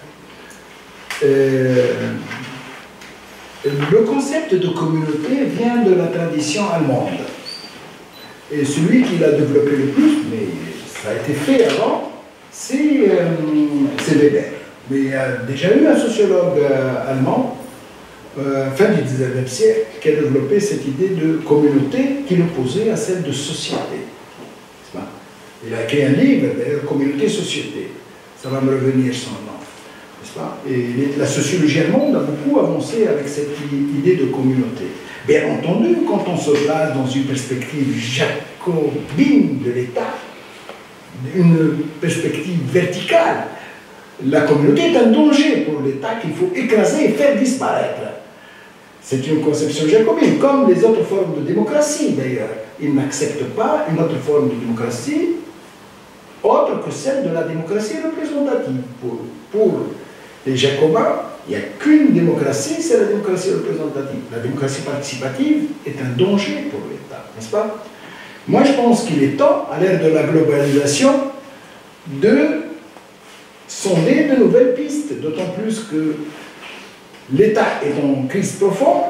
Le concept de communauté vient de la tradition allemande. Et celui qui l'a développé le plus, mais ça a été fait avant, c'est Weber. Mais il y a déjà eu un sociologue allemand, fin du 19e siècle, qui a développé cette idée de communauté qui l'opposait à celle de société. Il a écrit un livre, d'ailleurs, Communauté-Société. Ça va me revenir son nom. N'est-ce pas? Et la sociologie allemande a beaucoup avancé avec cette idée de communauté. Bien entendu, quand on se place dans une perspective jacobine de l'État, une perspective verticale, la communauté est un danger pour l'État qu'il faut écraser et faire disparaître. C'est une conception jacobine, comme les autres formes de démocratie d'ailleurs. Ils n'acceptent pas une autre forme de démocratie autre que celle de la démocratie représentative. Pour les Jacobins, il n'y a qu'une démocratie, c'est la démocratie représentative. La démocratie participative est un danger pour l'État, n'est-ce pas? Moi, je pense qu'il est temps, à l'ère de la globalisation, de sonder de nouvelles pistes, d'autant plus que l'État est en crise profonde.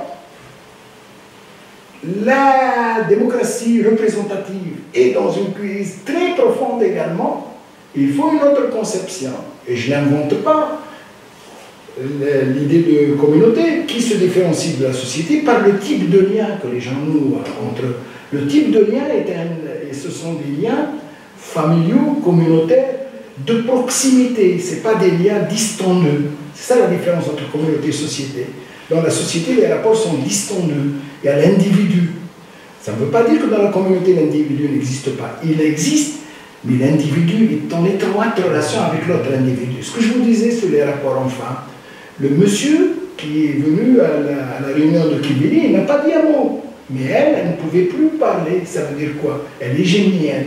La démocratie représentative est dans une crise très profonde également. Il faut une autre conception. Et je n'invente pas l'idée de communauté qui se différencie de la société par le type de lien que les gens nouent entre eux. Le type de lien, ce sont des liens familiaux, communautaires, de proximité. Ce n'est pas des liens distants d'eux. C'est ça la différence entre communauté et société. Dans la société, les rapports sont distants d'eux. Il y a l'individu. Ça ne veut pas dire que dans la communauté, l'individu n'existe pas. Il existe, mais l'individu est en étroite relation avec l'autre individu. Ce que je vous disais sur les rapports enfants, le monsieur qui est venu à la réunion de Kibili, il n'a pas dit un mot. Mais elle ne pouvait plus parler. Ça veut dire quoi? Elle est génienne.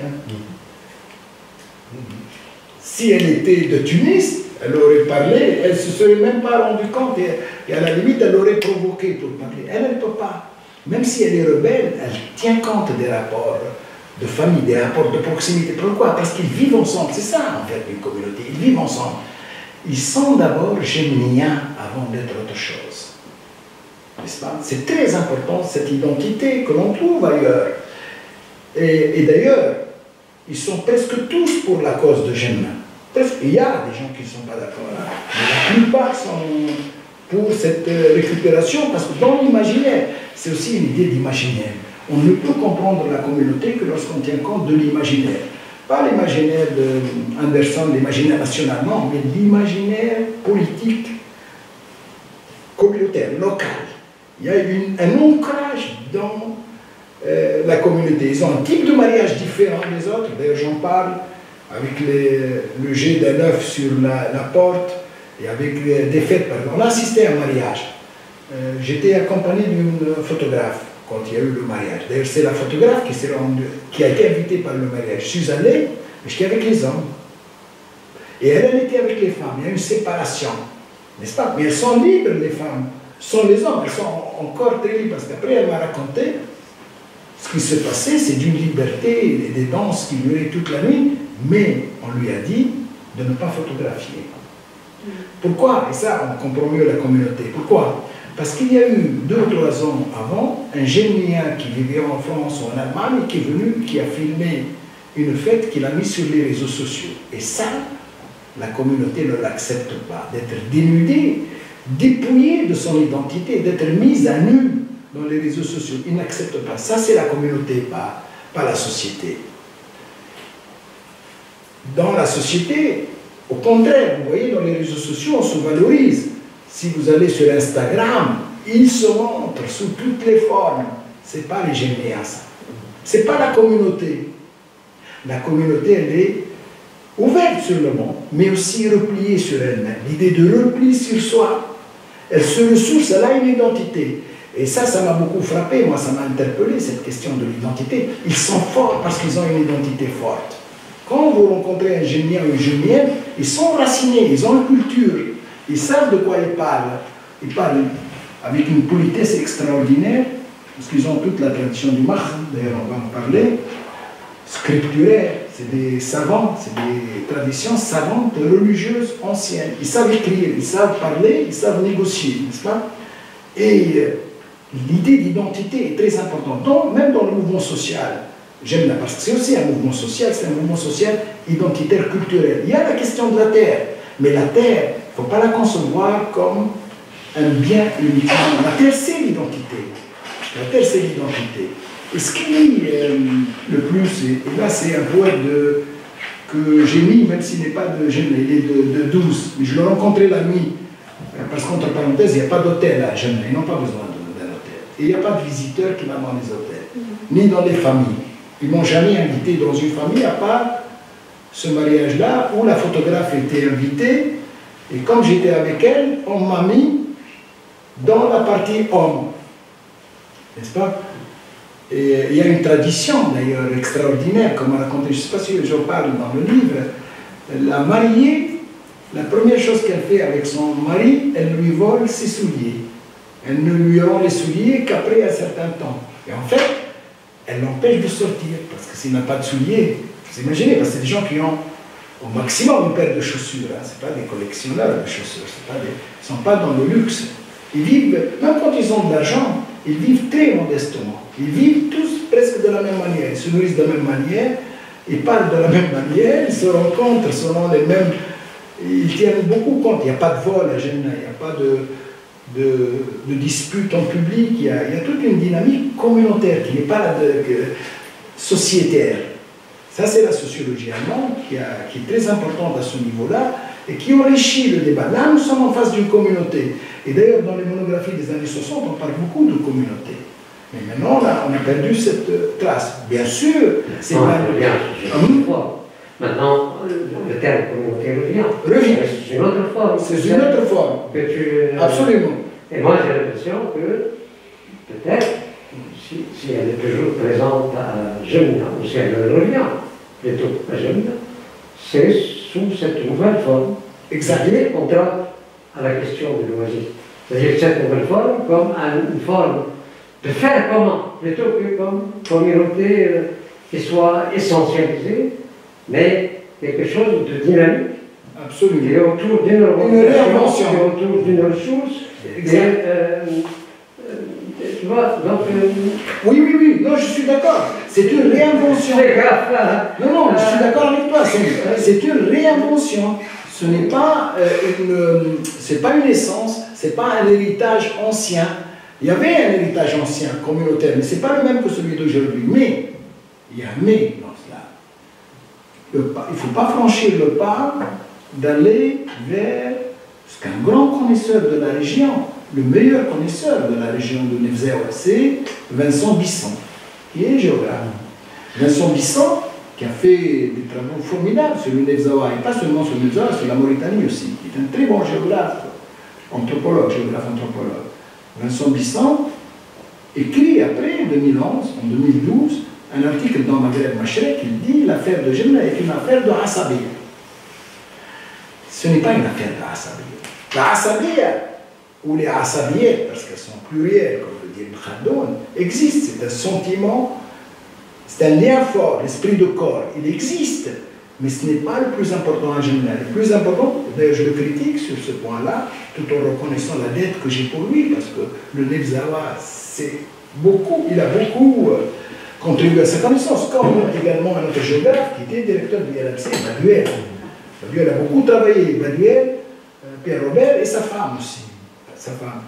Si elle était de Tunis, elle aurait parlé, elle ne se serait même pas rendue compte et à la limite, elle aurait provoqué pour parler. Elle ne peut pas. Même si elle est rebelle, elle tient compte des rapports de famille, des rapports de proximité. Pourquoi? Parce qu'ils vivent ensemble. C'est ça, en fait, une communauté. Ils vivent ensemble. Ils sont d'abord géniens avant d'être autre chose. N'est-ce pas? C'est très important, cette identité que l'on trouve ailleurs. Et d'ailleurs, ils sont presque tous pour la cause de Jemna. Il y a des gens qui ne sont pas d'accord, hein, mais la plupart sont pour cette récupération, parce que dans l'imaginaire, c'est aussi une idée d'imaginaire. On ne peut comprendre la communauté que lorsqu'on tient compte de l'imaginaire. Pas l'imaginaire d'Anderson, l'imaginaire national, non, mais l'imaginaire politique communautaire, local. Il y a un ancrage dans la communauté. Ils ont un type de mariage différent des autres. D'ailleurs, j'en parle avec le jet d'un œuf sur la porte et avec des fêtes. On a assisté à un mariage. J'étais accompagné d'une photographe quand il y a eu le mariage. D'ailleurs, c'est la photographe qui a été invitée par le mariage. Je suis allé, mais j'étais avec les hommes. Et elle était avec les femmes. Il y a une séparation, n'est-ce pas? Mais elles sont libres, les femmes. Sont les hommes, elles sont encore très libres. Parce qu'après, elle m'a raconté ce qui s'est passé, c'est d'une liberté et des danses qui duraient toute la nuit, mais on lui a dit de ne pas photographier. Pourquoi? Et ça, on comprend mieux la communauté. Pourquoi? Parce qu'il y a eu 2 ou 3 ans avant, un Génien qui vivait en France ou en Allemagne, qui est venu, qui a filmé une fête qu'il a mise sur les réseaux sociaux. Et ça, la communauté ne l'accepte pas, d'être dénudée, dépouillée de son identité, d'être mise à nu dans les réseaux sociaux. Ils n'acceptent pas. Ça, c'est la communauté, pas la société. Dans la société, au contraire, vous voyez, dans les réseaux sociaux, on se valorise. Si vous allez sur Instagram, ils se montrent sous toutes les formes. Ce n'est pas les Généas, ça. Ce n'est pas la communauté. La communauté, elle est ouverte sur le monde, mais aussi repliée sur elle-même. L'idée de repli sur soi. Elle se ressource, elle a une identité. Et ça m'a beaucoup frappé, moi, ça m'a interpellé, cette question de l'identité. Ils sont forts parce qu'ils ont une identité forte. Quand vous rencontrez un Génien ou une Génienne, ils sont racinés, ils ont une culture. Ils savent de quoi ils parlent. Ils parlent avec une politesse extraordinaire, parce qu'ils ont toute la tradition du Mahd, d'ailleurs on va en parler, scripturaire, c'est des savants, c'est des traditions savantes, religieuses, anciennes. Ils savent écrire, ils savent parler, ils savent négocier, n'est-ce pas? Et l'idée d'identité est très importante, donc, même dans le mouvement social. J'aime la parce que c'est aussi un mouvement social, c'est un mouvement social identitaire, culturel. Il y a la question de la terre, mais la terre, il ne faut pas la concevoir comme un bien uniquement. La terre, c'est l'identité. La terre, c'est l'identité. Et ce qui le plus, et là c'est un poète que j'ai mis, même s'il n'est pas de Genève, il est de 12, mais je l'ai rencontré la nuit, parce qu'entre parenthèses, il n'y a pas d'hôtel à Genève, ils n'ont pas besoin d'un hôtel. Et il n'y a pas de visiteurs qui vont dans les hôtels, ni dans les familles. Ils ne m'ont jamais invité dans une famille, à part ce mariage-là, où la photographe était invitée, et comme j'étais avec elle, on m'a mis dans la partie homme. N'est-ce pas? Et il y a une tradition d'ailleurs extraordinaire, comme on raconté, je ne sais pas si j'en parle dans le livre. La mariée, la première chose qu'elle fait avec son mari, elle lui vole ses souliers. Elle ne lui rend les souliers qu'après un certain temps. Et en fait, elle l'empêche de sortir, parce que s'il n'a pas de souliers, vous imaginez, parce que c'est des gens qui ont au maximum une paire de chaussures, hein. Ce ne sont pas des collectionneurs de chaussures, ils ne sont pas dans le luxe. Ils vivent, même quand ils ont de l'argent, ils vivent très modestement. Ils vivent tous presque de la même manière, ils se nourrissent de la même manière, ils parlent de la même manière, ils se rencontrent selon les mêmes... Ils tiennent beaucoup compte, il n'y a pas de vol à Genève, il n'y a pas de dispute en public, il y a toute une dynamique communautaire qui n'est pas sociétaire. Ça, c'est la sociologie allemande qui est très importante à ce niveau-là et qui enrichit le débat. Là, nous sommes en face d'une communauté. Et d'ailleurs, dans les monographies des années 60, on parle beaucoup de communauté. Mais maintenant, là, on a perdu cette trace. Bien sûr, c'est Non, pas... revient sur une fois. Maintenant, le terme communauté revient. C'est une autre forme. C'est une autre forme. Absolument. Et moi, j'ai l'impression que peut-être, si elle est toujours présente à Jemina, ou si elle revient plutôt à Jemina, c'est sous cette nouvelle forme. Exactement. Contraire à la question de loisir. C'est-à-dire cette nouvelle forme comme une forme de faire comment, plutôt que comme communauté qui soit essentialisée, mais quelque chose de dynamique. Absolument. Qui est autour d'une réinvention. qui est autour d'une ressource. Tu vois, donc... Oui, non, je suis d'accord. C'est une réinvention. C'est grave, là. Non, je suis d'accord avec toi. C'est une réinvention. Ce n'est pas une essence, c'est pas un héritage ancien. Il y avait un héritage ancien, communautaire, mais ce n'est pas le même que celui d'aujourd'hui. Mais, il y a un mais dans cela. Il ne faut pas franchir le pas d'aller vers ce qu'un grand connaisseur de la région, le meilleur connaisseur de la région de Nefzaoua, c'est Vincent Bisson, qui est géographe. Vincent Bisson, qui a fait des travaux formidables sur le Nefzaoua, et pas seulement sur le Nefzaoua, sur la Mauritanie aussi, qui est un très bon géographe anthropologue. Vincent Bisson écrit après, 2011, en 2012, un article dans Maghreb Mashrek, il dit l'affaire de Jemna est une affaire de Assabiya. Ce n'est pas une affaire de Assabiya. La Assabiya, ou les Assabiyettes, parce qu'elles sont plurielles, comme le dit Khadoun, existent. C'est un sentiment, c'est un lien fort, l'esprit de corps. Il existe, mais ce n'est pas le plus important en général. Le plus important, d'ailleurs je le critique sur ce point-là, tout en reconnaissant la dette que j'ai pour lui, parce que le Nefzaoua, il a beaucoup contribué à sa connaissance, comme également un autre géographe qui était directeur du LMC, Baduel. Baduel a beaucoup travaillé, Baduel, Pierre Robert et sa femme aussi. Sa femme,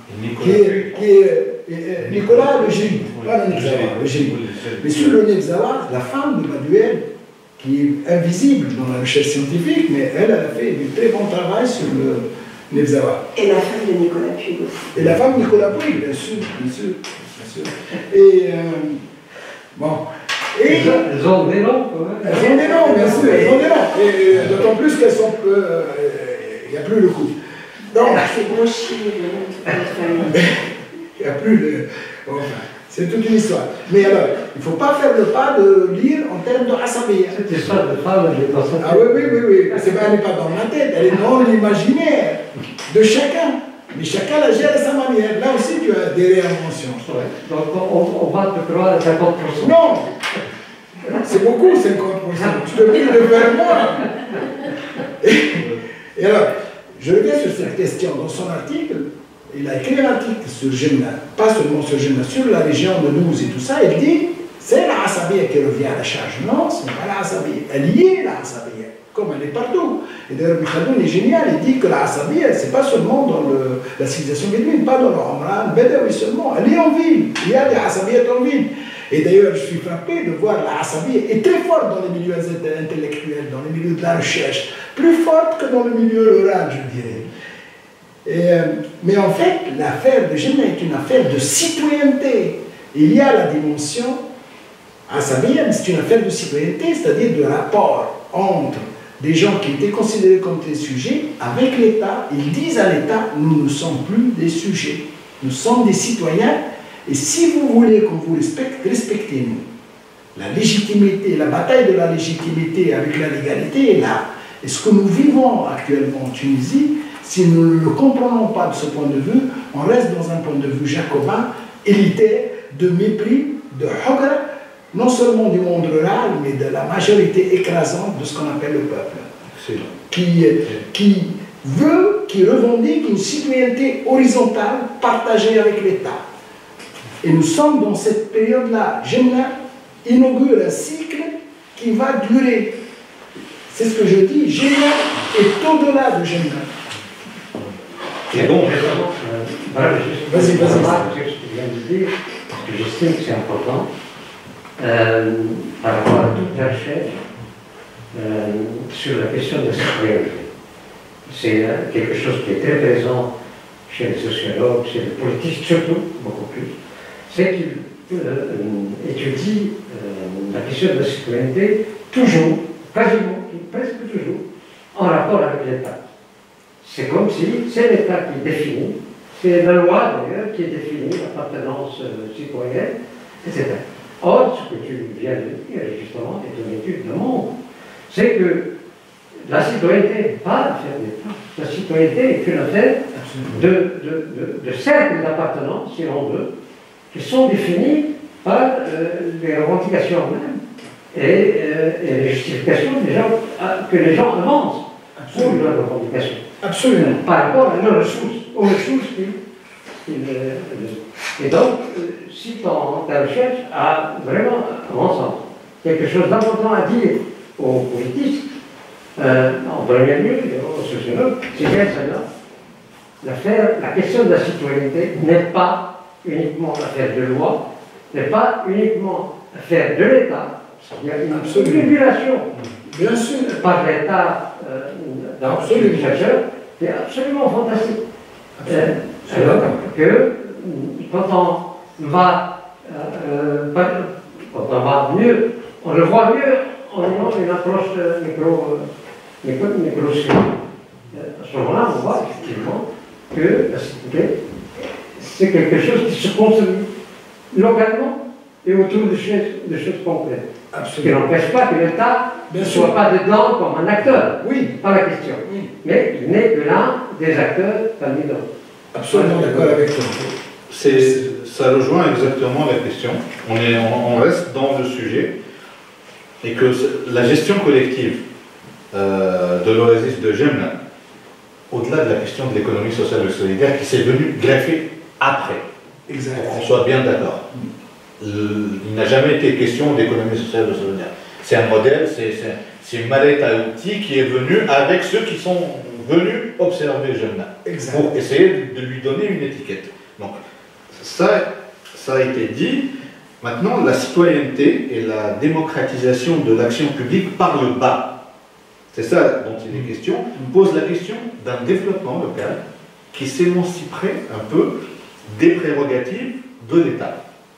Nicolas Le Giri, pas le Nefzaoua, le Giri. Mais sur le Nefzaoua, la femme de Baduel, qui est invisible dans la recherche scientifique, mais elle a fait du très bon travail sur le Nefzaoua. Et la femme de Nicolas Puig aussi. Et la femme de Nicolas Puig, bien sûr. Et bon. Et elles ont des noms, quand même. Elles ont des noms, bien sûr, elles ont des noms. Et d'autant plus qu'elles sont... il n'y a plus le coup. Donc, elle a fait blanchir le nom de notre famille. Il n'y a plus le... Bon, enfin, c'est toute une histoire. Mais alors, il ne faut pas faire le pas de lire en termes de Assabiya. Cette histoire de femme, elle est dans sa tête. Ah oui. Elle n'est pas dans ma tête, elle est dans l'imaginaire de chacun. Mais chacun la gère à sa manière. Là aussi, tu as des réinventions. Ouais. Donc, on va te croire à 50%. Non! C'est beaucoup, 50%. Je te prie de faire moi. Et alors, je reviens sur cette question. Dans son article, il a écrit un article sur Jemna, pas seulement sur Jemna, sur la région de 12 et tout ça. Il dit, c'est la Assabiya qui revient à la charge. Non, ce n'est pas la Assabiya. Elle y est, la Assabiya, comme elle est partout. Et d'ailleurs, Khadoun est génial, il dit que la Assabiya, ce n'est pas seulement dans la civilisation bédouine, pas dans le Omran, Bedawi seulement. Elle est en ville. Il y a des Assabiyettes en ville. Et d'ailleurs, je suis frappé de voir la Assabiya est très forte dans les milieux intellectuels, dans les milieux de la recherche, plus forte que dans le milieu rural, je dirais. Mais en fait, l'affaire de Jemna est une affaire de citoyenneté. Il y a la dimension Assabiya, mais c'est une affaire de citoyenneté, c'est-à-dire de rapport entre des gens qui étaient considérés comme des sujets avec l'État. Ils disent à l'État, nous ne sommes plus des sujets, nous sommes des citoyens, et si vous voulez qu'on vous respecte, respectez-nous. La légitimité, la bataille de la légitimité avec la légalité est là. Et ce que nous vivons actuellement en Tunisie, si nous ne le comprenons pas de ce point de vue, on reste dans un point de vue jacobin, élitaire, de mépris, de hogre, non seulement du monde rural, mais de la majorité écrasante de ce qu'on appelle le peuple. Qui revendique une citoyenneté horizontale partagée avec l'État. Et nous sommes dans cette période-là. Jemna inaugure un cycle qui va durer. C'est ce que je dis. Jemna est au-delà de Jemna. C'est bon. Vas-y. Ce que tu viens de dire, parce que j'estime que c'est important, par rapport à toute la recherche sur la question de la citoyenneté. C'est quelque chose qui est très présent chez les sociologues, chez les politistes surtout, beaucoup plus. C'est étudie la question de la citoyenneté toujours, quasiment, presque toujours, en rapport avec l'État. C'est comme si c'est l'État qui définit, c'est la loi d'ailleurs qui définit l'appartenance citoyenne, etc. Or, ce que tu viens de dire justement, est une étude de monde, c'est que la citoyenneté n'est pas l'affaire d'État. La citoyenneté est une affaire de cercles d'appartenance, si l'on veut, qui sont définis par les revendications mêmes et les justifications que les gens avancent pour leurs revendications. Absolument. Par rapport à leurs ressources, aux ressources et donc, si ta recherche a vraiment, à mon sens, quelque chose d'important à dire aux politistes, en premier lieu, aux sociologues, c'est bien celle-là. La question de la citoyenneté n'est pas uniquement affaire de loi, n'est pas uniquement affaire de l'État. Il y a une régulation par l'État dans le chercheur qui est absolument fantastique. Alors que quand on va mieux, on le voit mieux en ayant une approche microscopique. À ce moment-là, on voit effectivement que la citoyenneté, c'est quelque chose qui se construit localement et autour de choses concrètes. Ce qui n'empêche pas que l'État ne soit pas dedans comme un acteur. Oui. Pas la question. Oui. Mais il n'est que l'un des acteurs parmi d'autres. Absolument d'accord avec toi. Ça rejoint exactement la question. On reste dans le sujet et que la gestion collective de l'oasis de Jemna, au-delà de la question de l'économie sociale et solidaire qui s'est venue greffer après, pour qu'on soit bien d'accord. Il n'a jamais été question d'économie sociale et solidaire. C'est un modèle, c'est une mallette à outils qui est venue avec ceux qui sont venus observer Jemna pour essayer de lui donner une étiquette. Donc, ça a été dit. Maintenant, la citoyenneté et la démocratisation de l'action publique par le bas, c'est ça dont il est question, pose la question d'un développement local qui s'émanciperait un peu des prérogatives de l'État.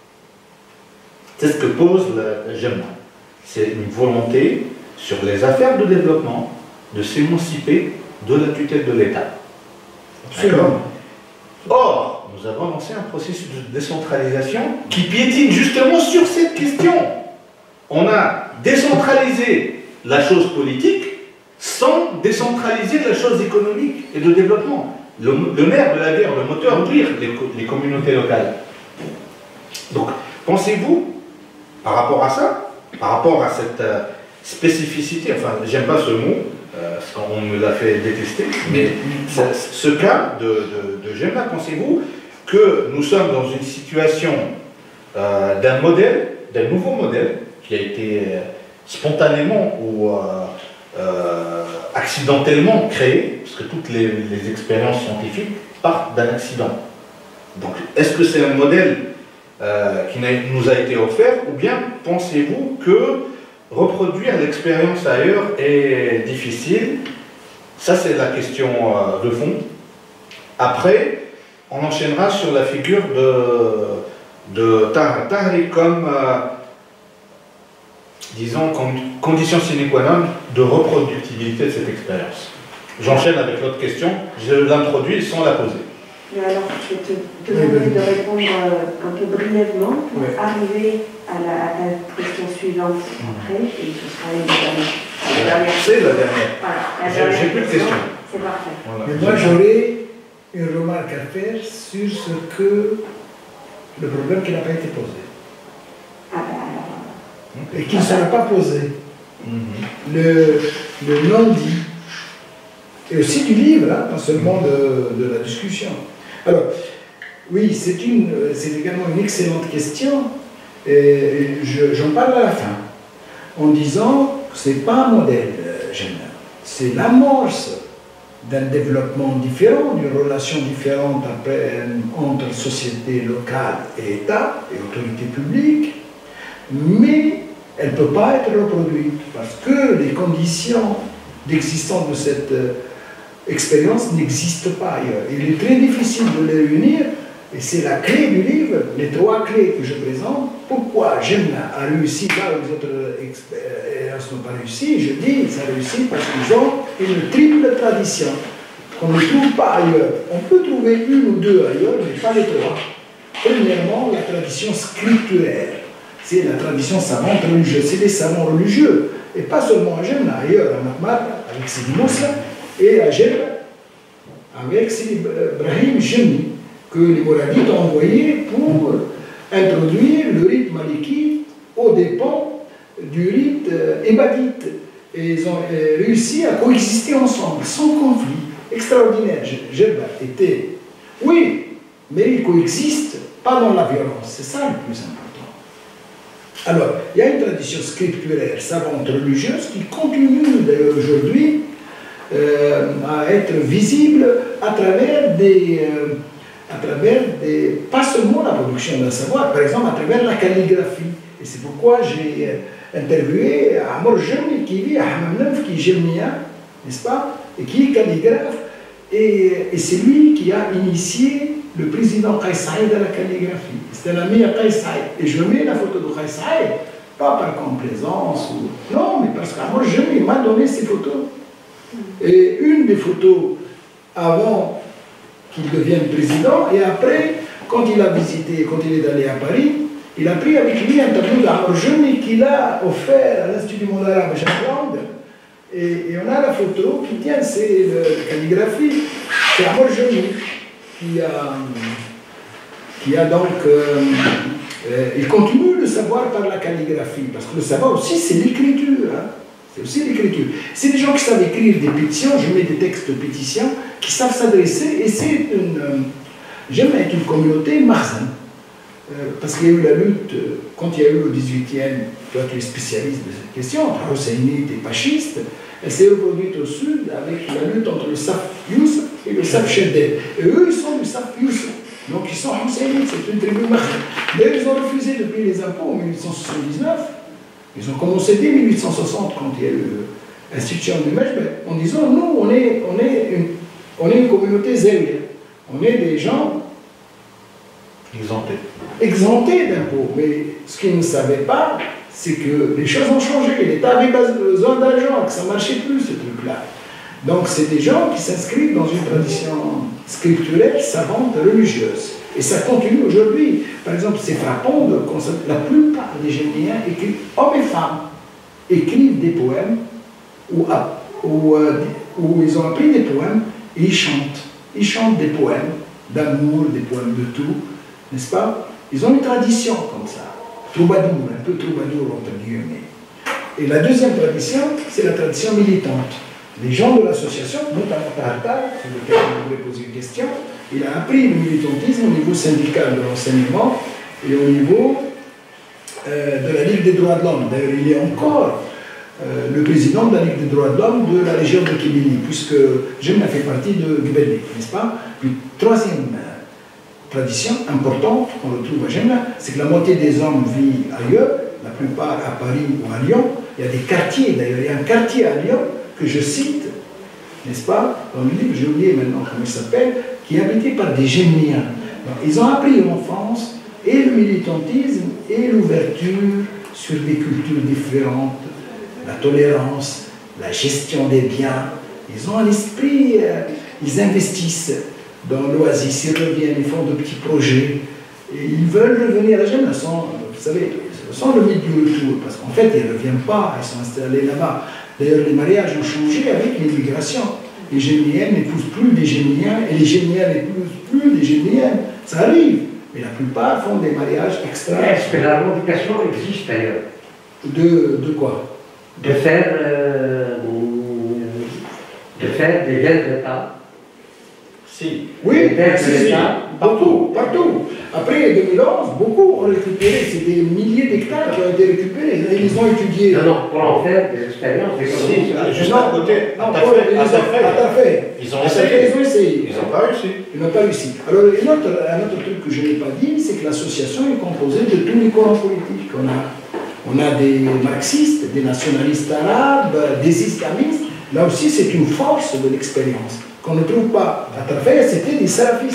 C'est ce que pose la Jemna. C'est une volonté sur les affaires de développement de s'émanciper de la tutelle de l'État. Absolument. Or, nous avons lancé un processus de décentralisation qui piétine justement sur cette question. On a décentralisé la chose politique sans décentraliser la chose économique et de développement. Le nerf de la guerre, le moteur d'huile, les communautés locales. Donc, pensez-vous, par rapport à ça, par rapport à cette spécificité, enfin, j'aime pas ce mot, parce qu'on me l'a fait détester, mais ce cas de Jemna, pensez-vous que nous sommes dans une situation d'un modèle, d'un nouveau modèle, qui a été spontanément ou accidentellement créé, parce que toutes les expériences scientifiques partent d'un accident. Donc, est-ce que c'est un modèle qui nous a été offert, ou bien pensez-vous que reproduire l'expérience ailleurs est difficile? Ça, c'est la question de fond. Après, on enchaînera sur la figure de Tahri comme, disons, comme condition sine qua non de reproductibilité de cette expérience. J'enchaîne avec l'autre question, je l'introduis sans la poser. Mais alors, je vais te demander de répondre un peu brièvement pour arriver à la question suivante après, et ce sera une dernière. C'est la dernière. Voilà, j'ai plus de questions. C'est parfait. Voilà. Mais moi, j'aurais une remarque à faire sur le problème qui n'a pas été posé. Ah ben alors. Et qui ne sera pas posé. Le non-dit. Et aussi du livre, hein, pas seulement de la discussion. Alors, oui, c'est également une excellente question. Et j'en parle à la fin, en disant que ce n'est pas un modèle général, c'est l'amorce d'un développement différent, d'une relation différente entre société locale et État et autorité publique, mais elle ne peut pas être reproduite parce que les conditions d'existence de cette expérience n'existent pas ailleurs. Il est très difficile de les réunir Et c'est la clé du livre, les 3 clés que je présente. Pourquoi Jemna a réussi là où les autres experts n'ont pas réussi? Je dis ça a réussi parce qu'ils ont une triple tradition qu'on ne trouve pas ailleurs. On peut trouver 1 ou 2 ailleurs, mais pas les 3. Premièrement, la tradition scripturaire. C'est la tradition savante religieuse. C'est des savants religieux. Et pas seulement à Jemna, ailleurs, à Mahmad, avec Sidi Moussa, et à Jemna, avec Sidi Ibrahim Jemni, que les Mouradites ont envoyé pour introduire le rite maliki aux dépens du rite ibadite. Et ils ont réussi à coexister ensemble, sans conflit. Extraordinaire. Jemna était, oui, mais ils coexistent, pas dans la violence. C'est ça le plus important. Alors, il y a une tradition scripturaire, savante, religieuse, qui continue d'ailleurs aujourd'hui à être visible à travers pas seulement la production d'un savoir, par exemple à travers la calligraphie. Et c'est pourquoi j'ai interviewé Amor Jemni qui vit à Hammam, qui est jemnien, n'est-ce pas, et qui est calligraphe. Et c'est lui qui a initié le président Kais Saïd à la calligraphie. C'est un ami à Kais Saïd. Et je mets la photo de Kais Saïd, pas par complaisance, non, mais parce qu'Amor Jemni m'a donné ces photos. Et une des photos avant qu'il devienne président, et après, quand il a visité, quand il est allé à Paris, il a pris avec lui un tableau d'Amor Jemni qu'il a offert à l'Institut du monde arabe à Jacques. Et on a la photo qui tient, c'est la calligraphie, c'est Amor Jemni qui a donc. Il continue le savoir par la calligraphie, parce que le savoir aussi, c'est l'écriture. Hein. C'est aussi l'écriture. C'est des gens qui savent écrire des pétitions, je mets des textes de pétitions, qui savent s'adresser, et c'est une. J'aime être une communauté marzane. Parce qu'il y a eu la lutte, quand il y a eu au 18e, toi tu es spécialiste de cette question, entre husseinites et pachistes, elle s'est reproduite au sud avec la lutte entre le Saf Youssef et le Saf Cheddel. Et eux, ils sont du Saf Youssef. Donc ils sont husseinites, c'est une tribu marzane. D'ailleurs, ils ont refusé de payer les impôts en 1879. Ils ont commencé dès 1860, quand il y a eu l'institution du Mejbet, en disant, nous, on est une communauté zélienne. On est des gens exemptés d'impôts. Mais ce qu'ils ne savaient pas, c'est que les choses ont changé. L'État avait besoin d'argent, que ça ne marchait plus, ce truc-là. Donc, c'est des gens qui s'inscrivent dans une tradition scripturaire, savante, religieuse. Et ça continue aujourd'hui. Par exemple, c'est frappant de constater que la plupart des Jemniens, hommes et femmes, écrivent des poèmes où ils ont appris des poèmes et ils chantent. Ils chantent des poèmes d'amour, des poèmes de tout, n'est-ce pas? Ils ont une tradition comme ça. Troubadour, un peu troubadour entre guillemets. Et la deuxième tradition, c'est la tradition militante. Les gens de l'association, notamment Tartar, sur lequel je voulais poser une question, il a appris le militantisme au niveau syndical de l'enseignement et au niveau de la Ligue des droits de l'homme. D'ailleurs, il est encore le président de la Ligue des droits de l'homme de la région de Kibili, puisque Jemna fait partie de Gibelli, n'est-ce pas? Puis, troisième tradition importante qu'on retrouve à Jemna, c'est que la moitié des hommes vit ailleurs, la plupart à Paris ou à Lyon. Il y a des quartiers, d'ailleurs, il y a un quartier à Lyon que je cite, n'est-ce pas, dans le livre, j'ai oublié maintenant comment il s'appelle, qui est habité par des Jemniens. Ils ont appris l'enfance et le militantisme et l'ouverture sur des cultures différentes, la tolérance, la gestion des biens. Ils ont un esprit, ils investissent dans l'oasis, ils reviennent, ils font de petits projets, et ils veulent revenir à Jemna sans, vous savez, sans le mythe du retour, parce qu'en fait, ils ne reviennent pas, ils sont installés là-bas. D'ailleurs, les mariages ont changé avec l'immigration. Les Jemniennes n'épousent plus des Jemniens et les Jemniens n'épousent plus des Jemniennes. Ça arrive, mais la plupart font des mariages extra. Est-ce que la revendication existe d'ailleurs? De quoi? De faire des aides d'État. Si. Oui, Des aides si, d'État. partout, partout. Après 2011, beaucoup ont récupéré, c'est des milliers d'hectares qui ont été récupérés. Et ils ont étudié. Non, non, pour en faire des expériences. Juste à côté, non, à fait. Ils ont essayé. Ils ont essayé. Ils n'ont pas réussi. Ils n'ont pas réussi. Alors, un autre truc que je n'ai pas dit, c'est que l'association est composée de tous les courants politiques. On a des marxistes, des nationalistes arabes, des islamistes. Là aussi, c'est une force de l'expérience qu'on ne trouve pas. À travers, c'était des salafistes.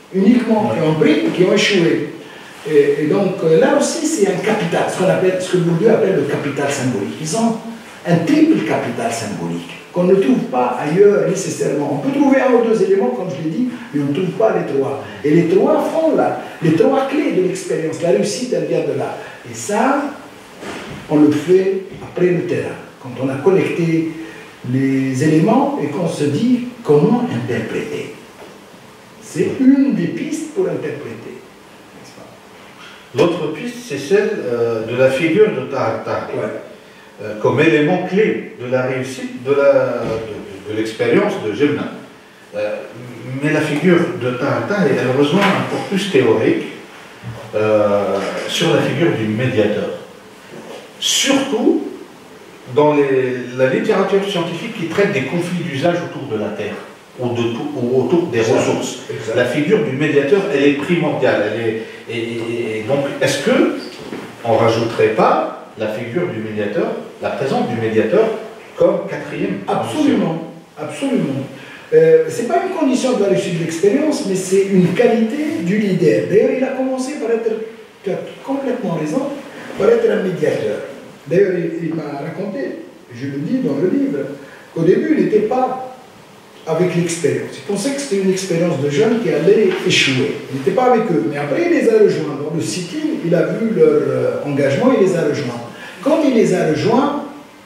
uniquement, qui ont pris, qui ont échoué. Et donc là aussi, c'est un capital, ce que Bourdieu appelle le capital symbolique. Ils ont un triple capital symbolique qu'on ne trouve pas ailleurs nécessairement. On peut trouver un ou deux éléments, comme je l'ai dit, mais on ne trouve pas les trois. Et les trois font là, les trois clés de l'expérience. La réussite, elle vient de là. Et ça, on le fait après le terrain, quand on a collecté les éléments et qu'on se dit comment interpréter. C'est une des pistes pour interpréter. L'autre piste, c'est celle de la figure de Tahar comme élément clé de la réussite de l'expérience de Jemna. Mais la figure de Tahar elle rejoint un corpus théorique sur la figure du médiateur. Surtout dans la littérature scientifique qui traite des conflits d'usage autour de la Terre ou autour des ressources. Exact. La figure du médiateur, elle est primordiale. Et donc, est-ce qu'on ne rajouterait pas la figure du médiateur, la présence du médiateur comme quatrième? Absolument, absolument. Ce n'est pas une condition de la réussite de l'expérience, mais c'est une qualité du leader. D'ailleurs, il a commencé par être, tu as complètement raison, par être un médiateur. D'ailleurs, il m'a raconté, je le dis dans le livre, qu'au début, il n'était pas avec l'expérience. Il pensait que c'était une expérience de jeunes qui allait échouer. Il n'était pas avec eux. Mais après, il les a rejoints. Dans le sitting, il a vu leur engagement, il les a rejoints. Quand il les a rejoints,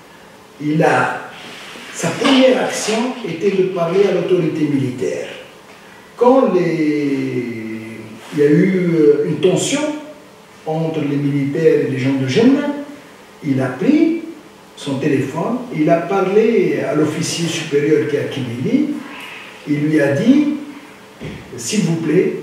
sa première action était de parler à l'autorité militaire. Quand il y a eu une tension entre les militaires et les gens de Jemna, il a pris son téléphone, il a parlé à l'officier supérieur qui est à Kibili, il lui a dit, s'il vous plaît,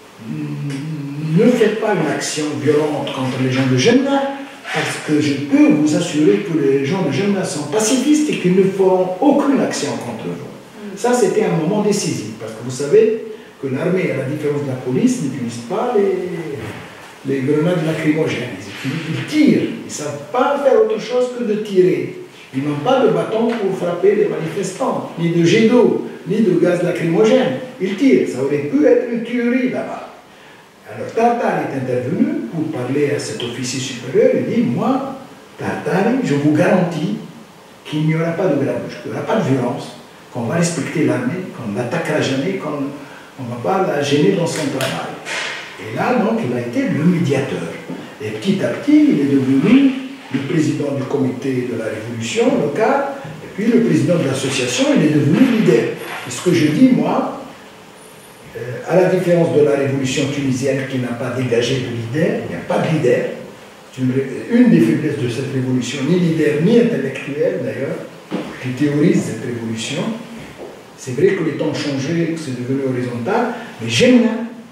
ne faites pas une action violente contre les gens de Jemna, parce que je peux vous assurer que les gens de Jemna sont pacifistes et qu'ils ne feront aucune action contre vous. Ça, c'était un moment décisif, parce que vous savez que l'armée, à la différence de la police, n'utilise pas les grenades lacrymogènes. Ils tirent, ils ne savent pas faire autre chose que de tirer. Ils n'ont pas de bâton pour frapper les manifestants, ni de jet d'eau, ni de gaz lacrymogène. Ils tirent, ça aurait pu être une tuerie là-bas. Alors Tartari est intervenu pour parler à cet officier supérieur et dit, moi, Tartari, je vous garantis qu'il n'y aura pas de grabouche, qu'il n'y aura pas de violence, qu'on va respecter l'armée, qu'on ne l'attaquera jamais, qu'on ne va pas la gêner dans son travail. Et là, donc, il a été le médiateur. Et petit à petit, il est devenu le président du comité de la révolution locale, et puis le président de l'association, il est devenu leader. Et ce que je dis, moi, à la différence de la révolution tunisienne qui n'a pas dégagé de leader, il n'y a pas de leader. Une des faiblesses de cette révolution, ni leader, ni intellectuel d'ailleurs, qui théorise cette révolution. C'est vrai que les temps ont changé, que c'est devenu horizontal, mais Jemna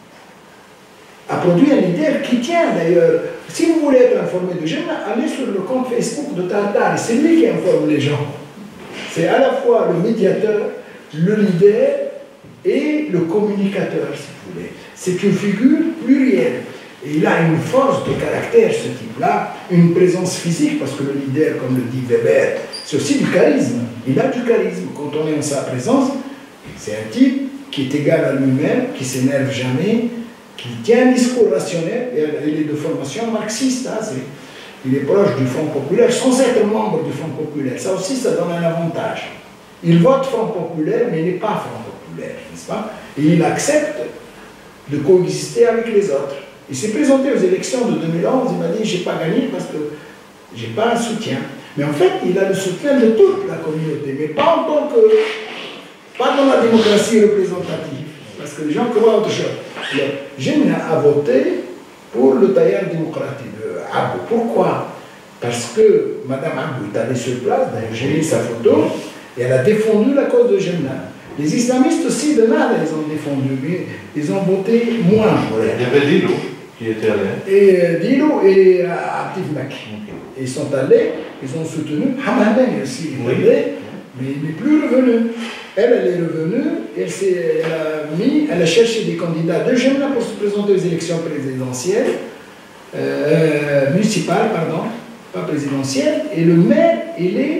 a produit un leader qui tient d'ailleurs. Si vous voulez être informé de Jemna, allez sur le compte Facebook de Tartari, c'est lui qui informe les gens. C'est à la fois le médiateur, le leader et le communicateur, si vous voulez. C'est une figure plurielle. Et il a une force de caractère, ce type-là, une présence physique, parce que le leader, comme le dit Weber, c'est aussi du charisme. Il a du charisme. Quand on est en sa présence, c'est un type qui est égal à lui-même, qui ne s'énerve jamais, qui tient un discours rationnel, et il est de formation marxiste, hein, il est proche du Front populaire, sans être membre du Front populaire. Ça aussi, ça donne un avantage. Il vote Front populaire, mais il n'est pas Front populaire, n'est-ce pas? Et il accepte de coexister avec les autres. Il s'est présenté aux élections de 2011, il m'a dit, je n'ai pas gagné parce que je n'ai pas un soutien. Mais en fait, il a le soutien de toute la communauté, mais pas en tant que... pas dans la démocratie représentative, parce que les gens croient autre chose. Jemna a voté pour le tailleur démocratique de Abou. Pourquoi? Parce que Mme Abou est allée sur place, d'ailleurs j'ai mis sa photo, et elle a défendu la cause de Jemna. Les islamistes aussi de Nada, ils ont défendu, mais ils ont voté moins pour elle. Il y avait Dilo qui était allé. Et Dilo et Abdif Maki. Ils sont allés, ils ont soutenu. Hamadan aussi, il est allé, mais il n'est plus revenu. Elle est revenue, elle a cherché des candidats de Jemna pour se présenter aux élections présidentielles, municipales, pardon, pas présidentielles, et le maire, il est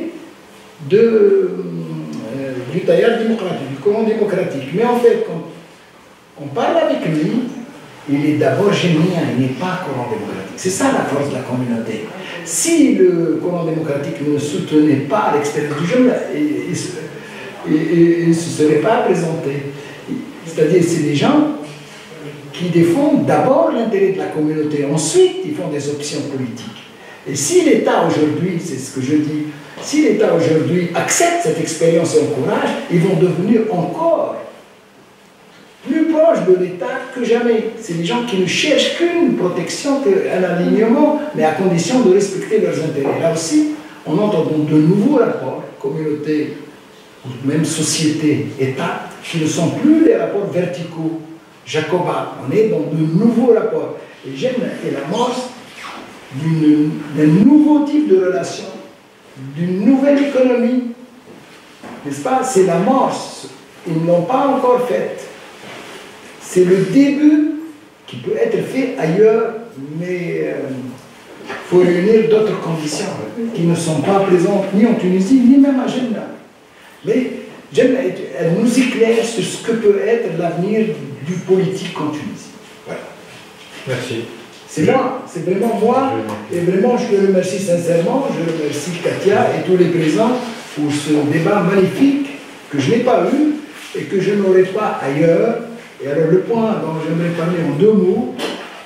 du tailleur démocratique, du courant démocratique. Mais en fait, quand on parle avec lui, il est d'abord gémien, il n'est pas courant démocratique. C'est ça la force de la communauté. Si le courant démocratique ne soutenait pas l'expérience du jeune, il ne se serait pas présenté. C'est-à-dire, c'est des gens qui défendent d'abord l'intérêt de la communauté, ensuite ils font des options politiques. Et si l'État aujourd'hui, c'est ce que je dis, si l'État aujourd'hui accepte cette expérience et encourage, ils vont devenir encore plus proches de l'État que jamais. C'est des gens qui ne cherchent qu'une protection, qu'un alignement, mais à condition de respecter leurs intérêts. Là aussi, on entend donc de nouveaux rapports, communauté, ou même société, État, qui ne sont plus les rapports verticaux, jacobins. On est dans de nouveaux rapports. Et j'aime l'amorce d'un nouveau type de relation, d'une nouvelle économie. N'est-ce pas? C'est l'amorce. Ils ne l'ont pas encore faite. C'est le début qui peut être fait ailleurs, mais il faut réunir d'autres conditions qui ne sont pas présentes ni en Tunisie, ni même à Jemna. Mais Jemna, elle nous éclaire sur ce que peut être l'avenir du politique en Tunisie. Voilà. Merci. C'est moi, c'est vraiment moi, et vraiment je le remercie sincèrement, je remercie Katia et tous les présents pour ce débat magnifique que je n'ai pas eu et que je n'aurai pas ailleurs. Et alors le point dont j'aimerais parler en 2 mots,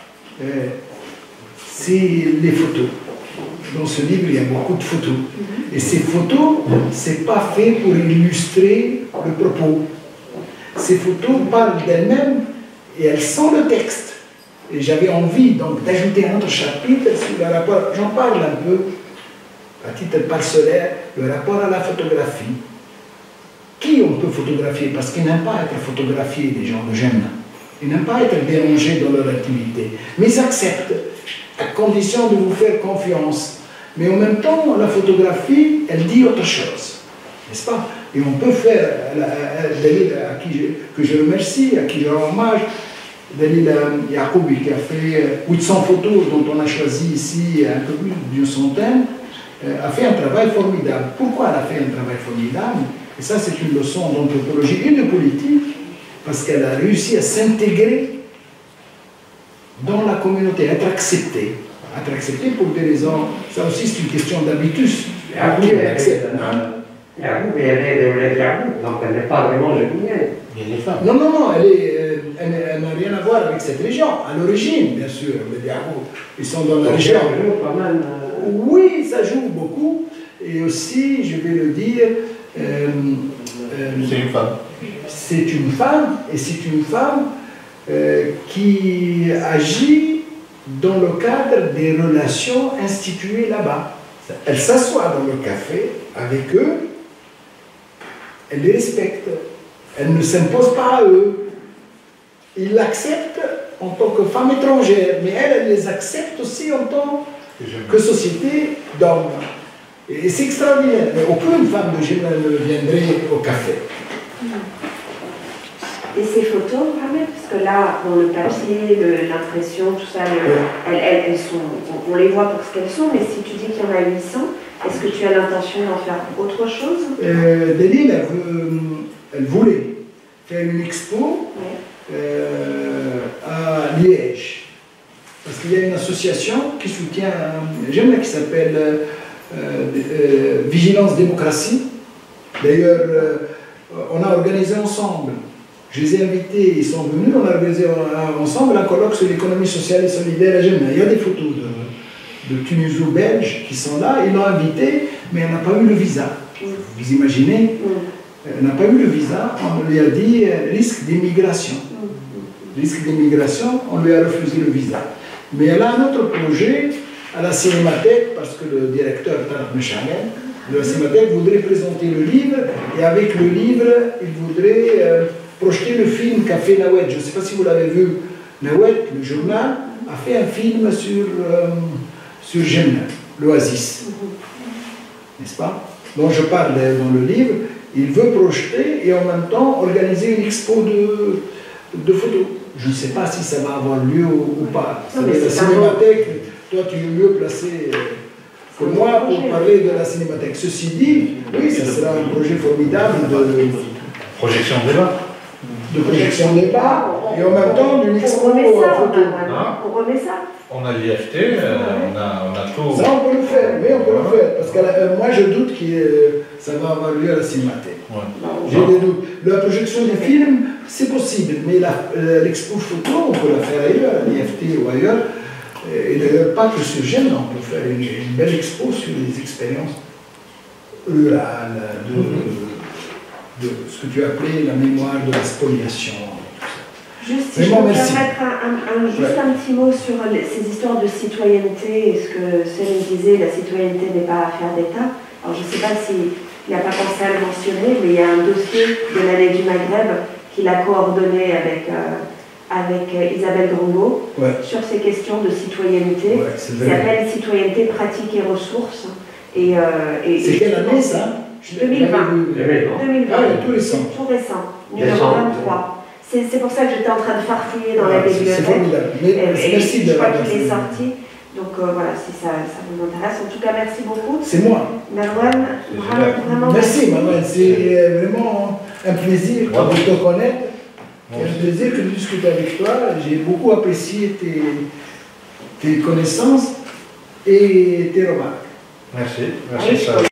c'est les photos. Dans ce livre, il y a beaucoup de photos. Et ces photos, ce n'est pas fait pour illustrer le propos. Ces photos parlent d'elles-mêmes et elles sont le texte. Et j'avais envie donc d'ajouter un autre chapitre sur le rapport, j'en parle un peu, à titre parcellaire, le rapport à la photographie. Qui on peut photographier? Parce qu'ils n'aiment pas être photographiés, les gens de Jemna. Ils n'aiment pas être dérangés dans leur activité. Mais ils acceptent, à condition de vous faire confiance. Mais en même temps, la photographie, elle dit autre chose. N'est-ce pas? Et on peut faire, Dalil, que je remercie, à qui je rends hommage, Dalil Yacoubi, qui a fait 800 photos, dont on a choisi ici un peu plus d'une centaine, a fait un travail formidable. Pourquoi elle a fait un travail formidable? Et ça, c'est une leçon d'anthropologie et de politique, parce qu'elle a réussi à s'intégrer dans la communauté, être acceptée. Être acceptée pour des raisons, ça aussi c'est une question d'habitus. Yacoub, elle est de Yacoub, donc elle n'est pas vraiment géminienne. Il y a des femmes. Non, non, non, elle n'a rien à voir avec cette région. À l'origine, bien sûr, les Yacoub, ils sont dans la région. Quand même, Oui, ça joue beaucoup. Et aussi, je vais le dire, C'est une femme. C'est une femme, et c'est une femme qui agit dans le cadre des relations instituées là-bas. Elle s'assoit dans le café avec eux, elle les respecte, elle ne s'impose pas à eux. Ils l'acceptent en tant que femme étrangère, mais elle les accepte aussi en tant que société d'hommes. Et c'est extraordinaire, mais aucune femme de Jemna ne viendrait au café. Et ces photos, Mohamed, parce que là, dans le papier, l'impression, tout ça, elles sont, on les voit pour ce qu'elles sont, mais si tu dis qu'il y en a 800, est-ce que tu as l'intention d'en faire autre chose? Dalil, elle voulait faire une expo à Liège. Parce qu'il y a une association qui soutient Jemna qui s'appelle Vigilance Démocratie. D'ailleurs, on a organisé ensemble. Je les ai invités, ils sont venus, on a organisé ensemble un colloque sur l'économie sociale et solidaire à Jemna. Il y a des photos de Tuniso-Belges qui sont là, ils l'ont invité, mais elle n'a pas eu le visa. Vous imaginez? Elle n'a pas eu le visa, on lui a dit risque d'immigration. Risque d'immigration, on lui a refusé le visa. Mais elle a un autre projet à la Cinémathèque, parce que le directeur Tarek Mechamel de la Cinémathèque voudrait présenter le livre, et avec le livre, il voudrait projeter le film qu'a fait Nawed. Je ne sais pas si vous l'avez vu. Nawed, le journal, a fait un film sur Jemna, l'Oasis. N'est-ce pas? Dont je parle dans le livre. Il veut projeter et en même temps organiser une expo de photos. Je ne sais pas si ça va avoir lieu ou pas. La Cinémathèque, toi tu es mieux placé que moi pour parler de la Cinémathèque. Ceci dit, oui, ça sera un projet formidable de... Projection de débat. de projection de départ et en même temps d'une expo On remet ça, photo. on remet ça. On a l'IFT, on a tout. Ça, on peut le faire, oui, on peut le faire. Parce que moi, je doute que ça va avoir lieu à la Cinémathèque. Ouais. J'ai des doutes. La projection des films, c'est possible, mais l'expo photo, on peut la faire ailleurs, à l'IFT ou ailleurs. Et d'ailleurs, pas que sur Gênes, on peut faire une belle expo sur les expériences rurales, de ce que tu as appelé la mémoire de la spoliation. Juste si je peux me permettre juste un petit mot sur ces histoires de citoyenneté et ce que Céline disait, la citoyenneté n'est pas affaire d'État. Alors je ne sais pas s'il n'a pas pensé à le mentionner, mais il y a un dossier de l'année du Maghreb qu'il a coordonné avec Isabelle Grongo sur ces questions de citoyenneté. Ça s'appelle Citoyenneté, pratique et ressources. C'est quelle année ça? 2020. 2020. Ah, tout récent. Tout récent, numéro 23. C'est pour ça que j'étais en train de farfouiller dans la bibliothèque. C'est formidable. Merci de je crois l'avoir qu'il est fait. sorti. Donc voilà, si ça vous intéresse. En tout cas, merci beaucoup. C'est moi. Marouane, vraiment. Merci Marouane, c'est vraiment un plaisir de te connaître. C'est un plaisir de discuter avec toi. J'ai beaucoup apprécié tes connaissances et tes remarques. Merci, merci.